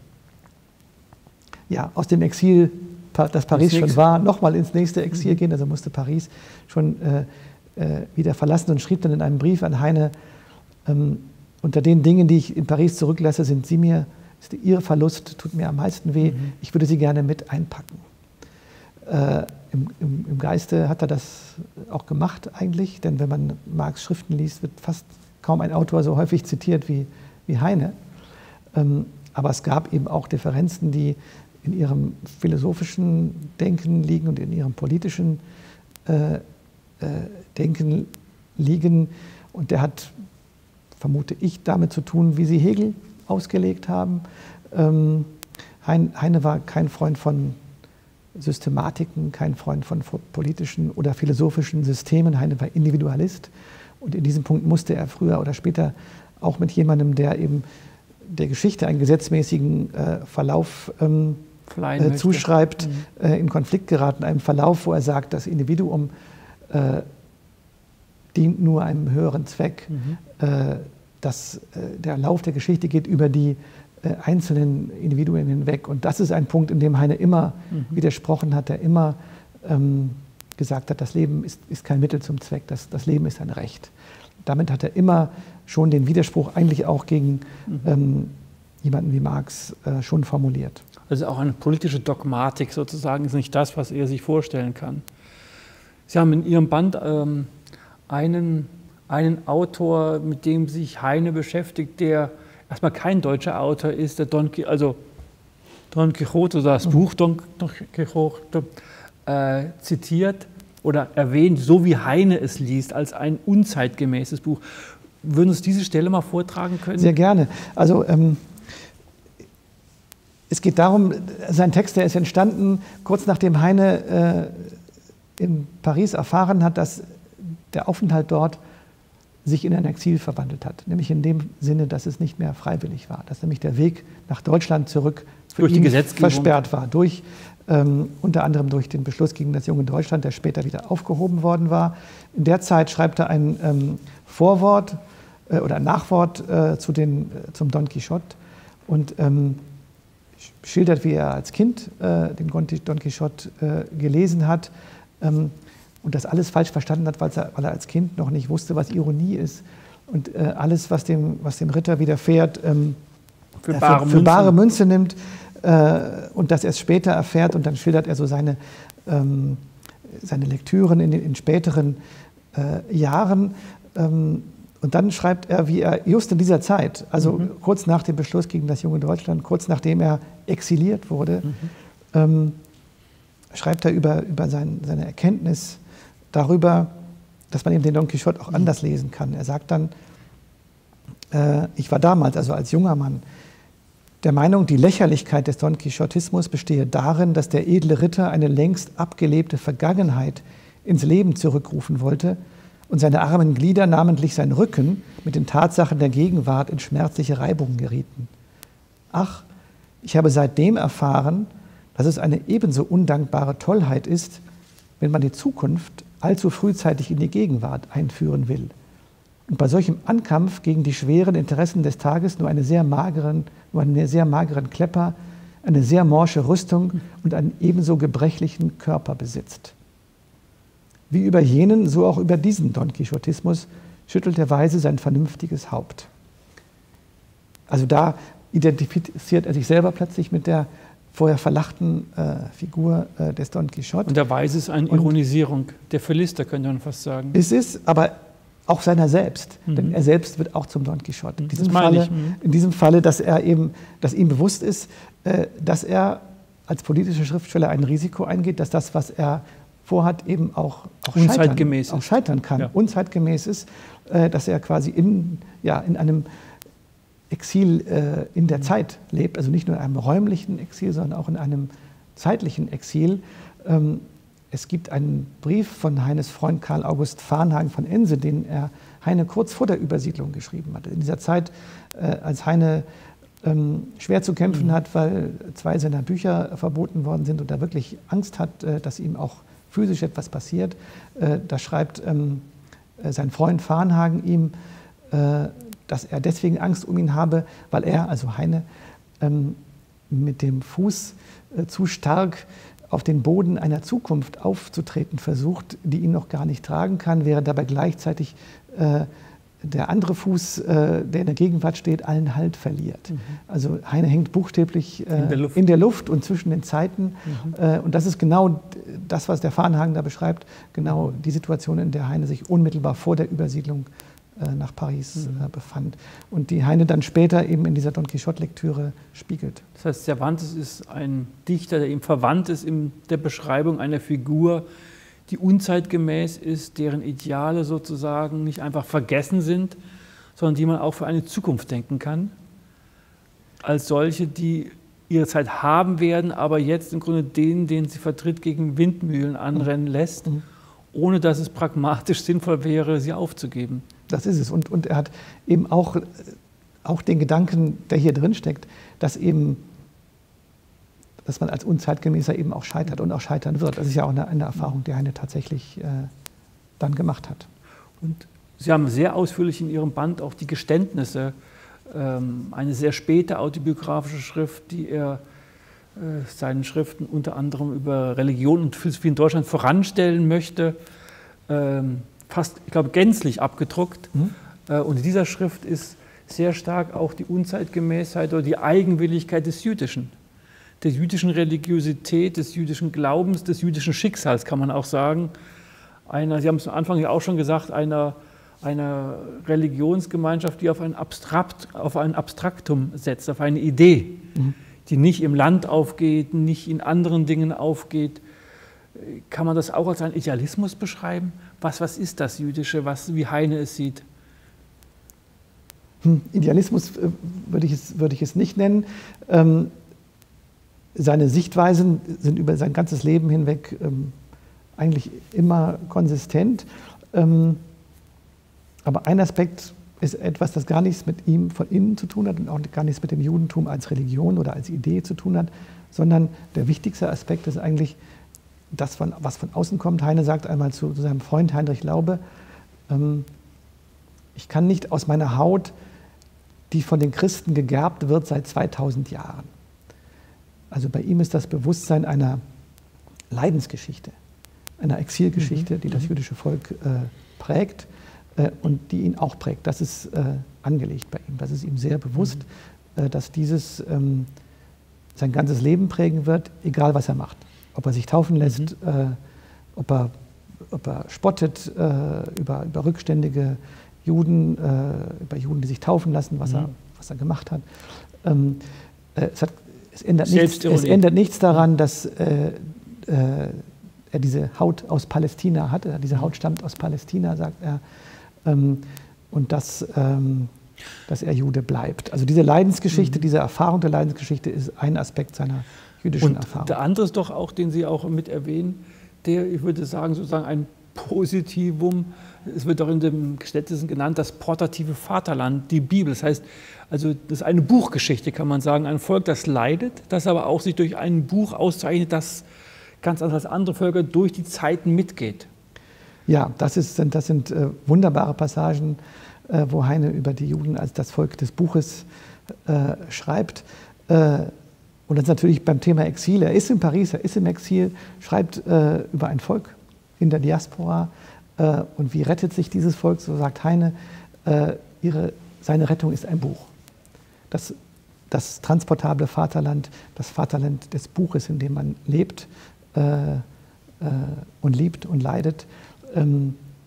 ja, aus dem Exil, das Paris schon war, nochmal ins nächste Exil mhm. gehen. Also musste Paris schon äh, äh, wieder verlassen und schrieb dann in einem Brief an Heine, ähm, unter den Dingen, die ich in Paris zurücklasse, sind Sie mir, ist Ihr Verlust, tut mir am meisten weh. Mhm. Ich würde Sie gerne mit einpacken. Äh, im, im, Im Geiste hat er das auch gemacht eigentlich, denn wenn man Marx Schriften liest, wird fast kaum ein Autor so häufig zitiert wie, wie Heine. Ähm, aber es gab eben auch Differenzen, die in ihrem philosophischen Denken liegen und in ihrem politischen äh, äh, Denken liegen. Und der hat, vermute ich, damit zu tun, wie sie Hegel ausgelegt haben. Ähm, Heine war kein Freund von Systematiken, kein Freund von politischen oder philosophischen Systemen. Heine war Individualist. Und in diesem Punkt musste er früher oder später auch mit jemandem, der eben der Geschichte einen gesetzmäßigen äh, Verlauf ähm, äh, zuschreibt, mhm. äh, in Konflikt geraten, einem Verlauf, wo er sagt, das Individuum äh, dient nur einem höheren Zweck. Mhm. Äh, dass, äh, der Lauf der Geschichte geht über die äh, einzelnen Individuen hinweg. Und das ist ein Punkt, in dem Heine immer mhm. widersprochen hat, der immer ähm, gesagt hat, das Leben ist, ist kein Mittel zum Zweck, das, das Leben ist ein Recht. Damit hat er immer schon den Widerspruch eigentlich auch gegen mhm. ähm, jemanden wie Marx äh, schon formuliert. Also auch eine politische Dogmatik sozusagen ist nicht das, was er sich vorstellen kann. Sie haben in Ihrem Band ähm, einen, einen Autor, mit dem sich Heine beschäftigt, der erstmal kein deutscher Autor ist, der Don, also Don Quixote, oder das mhm. Buch Don, Don Quixote, äh, zitiert oder erwähnt, so wie Heine es liest, als ein unzeitgemäßes Buch. Würden Sie diese Stelle mal vortragen können? Sehr gerne. Also ähm, es geht darum, sein Text, der ist entstanden, kurz nachdem Heine äh, in Paris erfahren hat, dass der Aufenthalt dort sich in ein Exil verwandelt hat. Nämlich in dem Sinne, dass es nicht mehr freiwillig war. Dass nämlich der Weg nach Deutschland zurück für durch ihn die Gesetzgebung versperrt war. Durch, ähm, unter anderem durch den Beschluss gegen das junge Deutschland, der später wieder aufgehoben worden war. In der Zeit schreibt er ein ähm, Vorwort äh, oder ein Nachwort äh, zu den, äh, zum Don Quixote und ähm, schildert, wie er als Kind äh, den Don Quixote äh, gelesen hat ähm, und das alles falsch verstanden hat, weil er, weil er als Kind noch nicht wusste, was Ironie ist und äh, alles, was dem, was dem Ritter widerfährt, ähm, für, bare für, für bare Münze nimmt äh, und das erst später erfährt. Und dann schildert er so seine, ähm, seine Lektüren in, in späteren äh, Jahren. Ähm, Und dann schreibt er, wie er just in dieser Zeit, also mhm. kurz nach dem Beschluss gegen das junge Deutschland, kurz nachdem er exiliert wurde, mhm. ähm, schreibt er über, über sein, seine Erkenntnis darüber, dass man eben den Don Quixote auch mhm. anders lesen kann. Er sagt dann, äh, ich war damals, also als junger Mann, der Meinung, die Lächerlichkeit des Don Quixotismus bestehe darin, dass der edle Ritter eine längst abgelebte Vergangenheit ins Leben zurückrufen wollte, und seine armen Glieder, namentlich sein Rücken, mit den Tatsachen der Gegenwart in schmerzliche Reibungen gerieten. Ach, ich habe seitdem erfahren, dass es eine ebenso undankbare Tollheit ist, wenn man die Zukunft allzu frühzeitig in die Gegenwart einführen will und bei solchem Ankampf gegen die schweren Interessen des Tages nur, eine sehr mageren, nur einen sehr mageren Klepper, eine sehr morsche Rüstung und einen ebenso gebrechlichen Körper besitzt. Wie über jenen, so auch über diesen Don Quixotismus schüttelt er weise sein vernünftiges Haupt. Also da identifiziert er sich selber plötzlich mit der vorher verlachten äh, Figur äh, des Don Quixote. Und der Weise ist eine Ironisierung, der Philister, könnte man fast sagen. Es ist, aber auch seiner selbst. Mhm. Denn er selbst wird auch zum Don Quixote. In diesem, das meine Falle, ich. Mhm. in diesem Falle, dass er eben, dass ihm bewusst ist, äh, dass er als politischer Schriftsteller ein Risiko eingeht, dass das, was er vorhat, eben auch, auch, unzeitgemäß scheitern, auch scheitern kann, ja. unzeitgemäß ist, äh, dass er quasi in, ja, in einem Exil äh, in der Zeit lebt, also nicht nur in einem räumlichen Exil, sondern auch in einem zeitlichen Exil. Ähm, es gibt einen Brief von Heines Freund Karl August Varnhagen von Ense, den er Heine kurz vor der Übersiedlung geschrieben hatte. In dieser Zeit, äh, als Heine ähm, schwer zu kämpfen mhm. hat, weil zwei seiner Bücher verboten worden sind und er wirklich Angst hat, äh, dass ihm auch physisch etwas passiert. Äh, da schreibt ähm, äh, sein Freund Varnhagen ihm, äh, dass er deswegen Angst um ihn habe, weil er, also Heine, ähm, mit dem Fuß äh, zu stark auf den Boden einer Zukunft aufzutreten versucht, die ihn noch gar nicht tragen kann, während dabei gleichzeitig äh, der andere Fuß, äh, der in der Gegenwart steht, allen Halt verliert. Mhm. Also Heine hängt buchstäblich äh, in, der in der Luft und zwischen den Zeiten. Mhm. Äh, und das ist genau das, was der Varnhagen da beschreibt, genau die Situation, in der Heine sich unmittelbar vor der Übersiedlung äh, nach Paris mhm. äh, befand. Und die Heine dann später eben in dieser Don Quixote-Lektüre spiegelt. Das heißt, Cervantes ist ein Dichter, der ihm verwandt ist in der Beschreibung einer Figur, die unzeitgemäß ist, deren Ideale sozusagen nicht einfach vergessen sind, sondern die man auch für eine Zukunft denken kann, als solche, die ihre Zeit haben werden, aber jetzt im Grunde den, den sie vertritt, gegen Windmühlen anrennen lässt, mhm. ohne dass es pragmatisch sinnvoll wäre, sie aufzugeben. Das ist es. Und, und er hat eben auch, auch den Gedanken, der hier drin steckt, dass eben dass man als Unzeitgemäßer eben auch scheitert und auch scheitern wird. Das ist ja auch eine, eine Erfahrung, die Heine tatsächlich äh, dann gemacht hat. Und Sie haben sehr ausführlich in Ihrem Band auch die Geständnisse, ähm, eine sehr späte autobiografische Schrift, die er äh, seinen Schriften unter anderem über Religion und Philosophie in Deutschland voranstellen möchte, ähm, fast, ich glaube, gänzlich abgedruckt. Mhm. Äh, und in dieser Schrift ist sehr stark auch die Unzeitgemäßheit oder die Eigenwilligkeit des Jüdischen, der jüdischen Religiosität, des jüdischen Glaubens, des jüdischen Schicksals, kann man auch sagen. Einer, Sie haben es am Anfang ja auch schon gesagt, einer, einer Religionsgemeinschaft, die auf ein, Abstrakt, auf ein Abstraktum setzt, auf eine Idee, mhm. die nicht im Land aufgeht, nicht in anderen Dingen aufgeht. Kann man das auch als einen Idealismus beschreiben? Was, was ist das Jüdische, was, wie Heine es sieht? Hm, Idealismus äh, würde ich es, würde ich es nicht nennen. Ähm, Seine Sichtweisen sind über sein ganzes Leben hinweg ähm, eigentlich immer konsistent. Ähm, aber ein Aspekt ist etwas, das gar nichts mit ihm von innen zu tun hat und auch gar nichts mit dem Judentum als Religion oder als Idee zu tun hat, sondern der wichtigste Aspekt ist eigentlich das, von, was von außen kommt. Heine sagt einmal zu, zu seinem Freund Heinrich Laube, ähm, ich kann nicht aus meiner Haut, die von den Christen gegerbt wird seit zweitausend Jahren. Also bei ihm ist das Bewusstsein einer Leidensgeschichte, einer Exilgeschichte, die das jüdische Volk äh, prägt äh, und die ihn auch prägt. Das ist äh, angelegt bei ihm. Das ist ihm sehr bewusst, äh, dass dieses ähm, sein ganzes Leben prägen wird, egal was er macht. Ob er sich taufen lässt, mhm. äh, ob, er, ob er spottet äh, über, über rückständige Juden, äh, über Juden, die sich taufen lassen, was, mhm. er, was er gemacht hat. Ähm, äh, es hat Es ändert, nichts, es ändert nichts daran, dass äh, äh, er diese Haut aus Palästina hat. Diese Haut stammt aus Palästina, sagt er. Ähm, und dass, ähm, dass er Jude bleibt. Also diese Leidensgeschichte, mhm. diese Erfahrung der Leidensgeschichte ist ein Aspekt seiner jüdischen und Erfahrung. Der andere ist doch auch, den Sie auch mit erwähnen, der, ich würde sagen, sozusagen ein Positivum. Es wird auch in dem Geständnissen genannt, das portative Vaterland, die Bibel. Das heißt, also das ist eine Buchgeschichte, kann man sagen. Ein Volk, das leidet, das aber auch sich durch ein Buch auszeichnet, das ganz anders als andere Völker durch die Zeiten mitgeht. Ja, das, ist, das sind äh, wunderbare Passagen, äh, wo Heine über die Juden als das Volk des Buches äh, schreibt. Äh, und das ist natürlich beim Thema Exil. Er ist in Paris, er ist im Exil, schreibt äh, über ein Volk in der Diaspora. Äh, und wie rettet sich dieses Volk? So sagt Heine, äh, ihre, seine Rettung ist ein Buch. Das, das transportable Vaterland, das Vaterland des Buches, in dem man lebt äh, äh, und liebt und leidet. Ähm,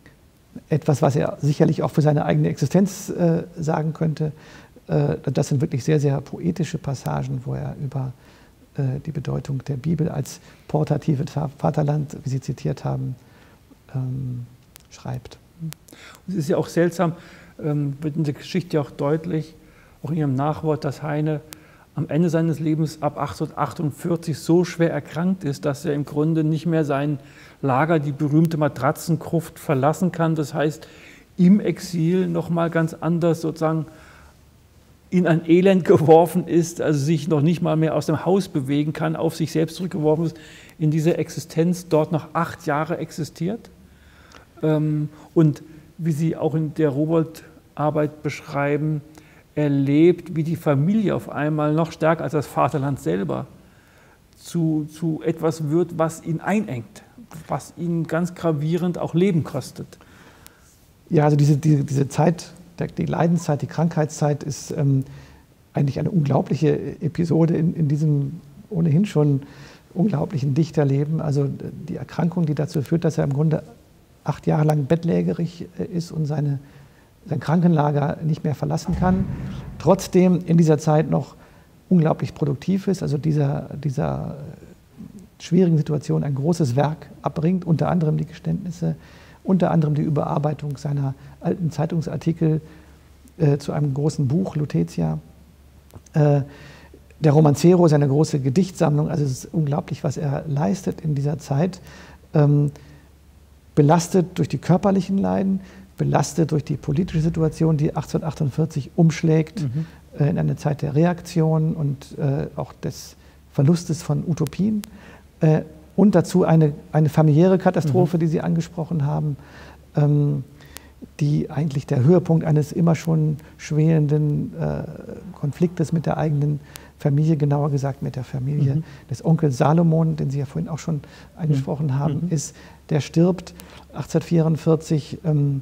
etwas, was er sicherlich auch für seine eigene Existenz äh, sagen könnte. Äh, das sind wirklich sehr, sehr poetische Passagen, wo er über äh, die Bedeutung der Bibel als portatives Vaterland, wie Sie zitiert haben, ähm, schreibt. Es ist ja auch seltsam, ähm, wird in der Geschichte auch deutlich, auch in Ihrem Nachwort, dass Heine am Ende seines Lebens ab achtzehnhundertachtundvierzig so schwer erkrankt ist, dass er im Grunde nicht mehr sein Lager, die berühmte Matratzengruft, verlassen kann. Das heißt, im Exil nochmal ganz anders sozusagen in ein Elend geworfen ist, also sich noch nicht mal mehr aus dem Haus bewegen kann, auf sich selbst zurückgeworfen ist, in dieser Existenz dort noch acht Jahre existiert. Und wie Sie auch in der Rowohlt-Arbeit beschreiben, erlebt, wie die Familie auf einmal noch stärker als das Vaterland selber zu, zu etwas wird, was ihn einengt, was ihn ganz gravierend auch Leben kostet. Ja, also diese, diese, diese Zeit, die Leidenszeit, die Krankheitszeit ist ähm, eigentlich eine unglaubliche Episode in, in diesem ohnehin schon unglaublichen Dichterleben. Also die Erkrankung, die dazu führt, dass er im Grunde acht Jahre lang bettlägerig ist und seine sein Krankenlager nicht mehr verlassen kann, trotzdem in dieser Zeit noch unglaublich produktiv ist, also dieser, dieser schwierigen Situation ein großes Werk abbringt, unter anderem die Geständnisse, unter anderem die Überarbeitung seiner alten Zeitungsartikel äh, zu einem großen Buch, Lutetia. Äh, der Romancero, seine große Gedichtsammlung, also es ist unglaublich, was er leistet in dieser Zeit, ähm, belastet durch die körperlichen Leiden, belastet durch die politische Situation, die achtzehnhundertachtundvierzig umschlägt, mhm. äh, in eine Zeit der Reaktion und äh, auch des Verlustes von Utopien. Äh, und dazu eine, eine familiäre Katastrophe, mhm. die Sie angesprochen haben, ähm, die eigentlich der Höhepunkt eines immer schon schwelenden äh, Konfliktes mit der eigenen Familie, genauer gesagt mit der Familie mhm. des Onkels Salomon, den Sie ja vorhin auch schon angesprochen mhm. haben, mhm. ist. Der stirbt achtzehnhundertvierundvierzig ähm,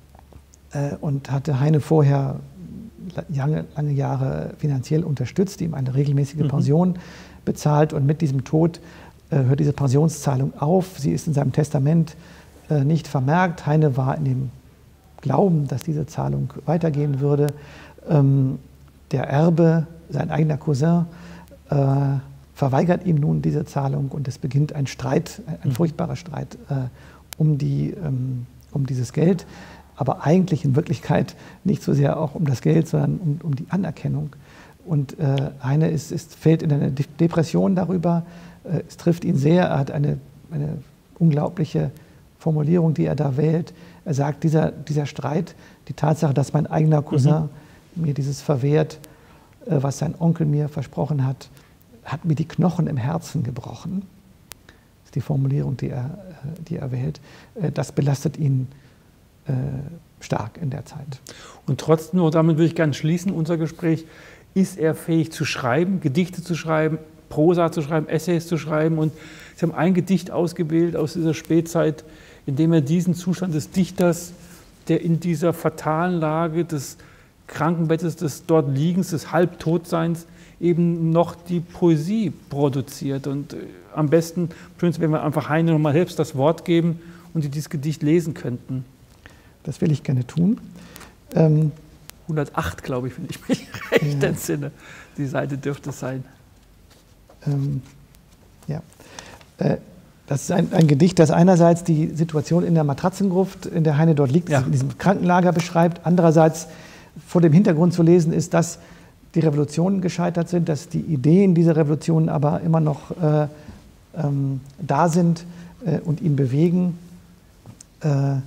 und hatte Heine vorher lange, lange Jahre finanziell unterstützt, ihm eine regelmäßige mhm. Pension bezahlt, und mit diesem Tod äh, hört diese Pensionszahlung auf. Sie ist in seinem Testament äh, nicht vermerkt. Heine war in dem Glauben, dass diese Zahlung weitergehen würde. Ähm, der Erbe, sein eigener Cousin, äh, verweigert ihm nun diese Zahlung, und es beginnt ein Streit, ein mhm. furchtbarer Streit äh, um, die, ähm, um dieses Geld. Aber eigentlich in Wirklichkeit nicht so sehr auch um das Geld, sondern um, um die Anerkennung. Und äh, Heine ist, ist, fällt in eine Depression darüber. Äh, es trifft ihn sehr. Er hat eine, eine unglaubliche Formulierung, die er da wählt. Er sagt, dieser, dieser Streit, die Tatsache, dass mein eigener Cousin mhm. mir dieses verwehrt, äh, was sein Onkel mir versprochen hat, hat mir die Knochen im Herzen gebrochen. Das ist die Formulierung, die er, die er wählt. Äh, das belastet ihn Äh, stark in der Zeit. Und trotzdem, und damit würde ich gerne schließen, unser Gespräch, ist er fähig zu schreiben, Gedichte zu schreiben, Prosa zu schreiben, Essays zu schreiben. Und Sie haben ein Gedicht ausgewählt aus dieser Spätzeit, in dem er diesen Zustand des Dichters, der in dieser fatalen Lage des Krankenbettes, des dort Liegens, des Halbtotseins eben noch die Poesie produziert. Und äh, am besten, schönsten, wenn wir einfach Heine nochmal selbst das Wort geben und Sie dieses Gedicht lesen könnten. Das will ich gerne tun. Ähm, hundertacht, glaube ich, wenn ich mich recht ja. entsinne. Die Seite dürfte es sein. Ähm, ja. Äh, das ist ein, ein Gedicht, das einerseits die Situation in der Matratzengruft, in der Heine dort liegt, ja. in diesem Krankenlager beschreibt. Andererseits vor dem Hintergrund zu lesen ist, dass die Revolutionen gescheitert sind, dass die Ideen dieser Revolutionen aber immer noch äh, ähm, da sind äh, und ihn bewegen. Äh,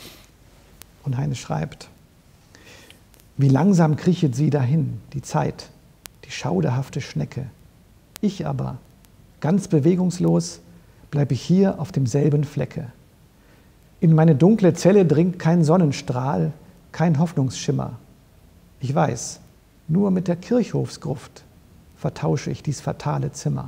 Und Heine schreibt: Wie langsam kriechet sie dahin, die Zeit, die schauderhafte Schnecke. Ich aber, ganz bewegungslos, bleibe ich hier auf demselben Flecke. In meine dunkle Zelle dringt kein Sonnenstrahl, kein Hoffnungsschimmer. Ich weiß, nur mit der Kirchhofsgruft vertausche ich dies fatale Zimmer.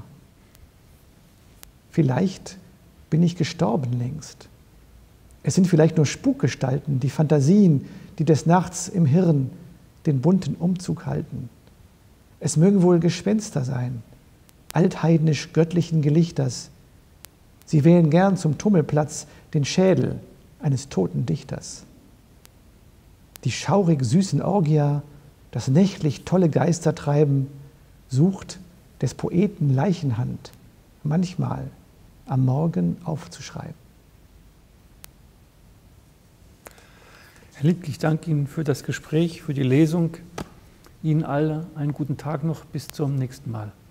Vielleicht bin ich gestorben längst. Es sind vielleicht nur Spukgestalten, die Fantasien, die des Nachts im Hirn den bunten Umzug halten. Es mögen wohl Gespenster sein, altheidnisch-göttlichen Gelichters. Sie wählen gern zum Tummelplatz den Schädel eines toten Dichters. Die schaurig süßen Orgia, das nächtlich tolle Geistertreiben, sucht des Poeten Leichenhand manchmal am Morgen aufzuschreiben. Herr Liebke, ich danke Ihnen für das Gespräch, für die Lesung. Ihnen alle einen guten Tag noch. Bis zum nächsten Mal.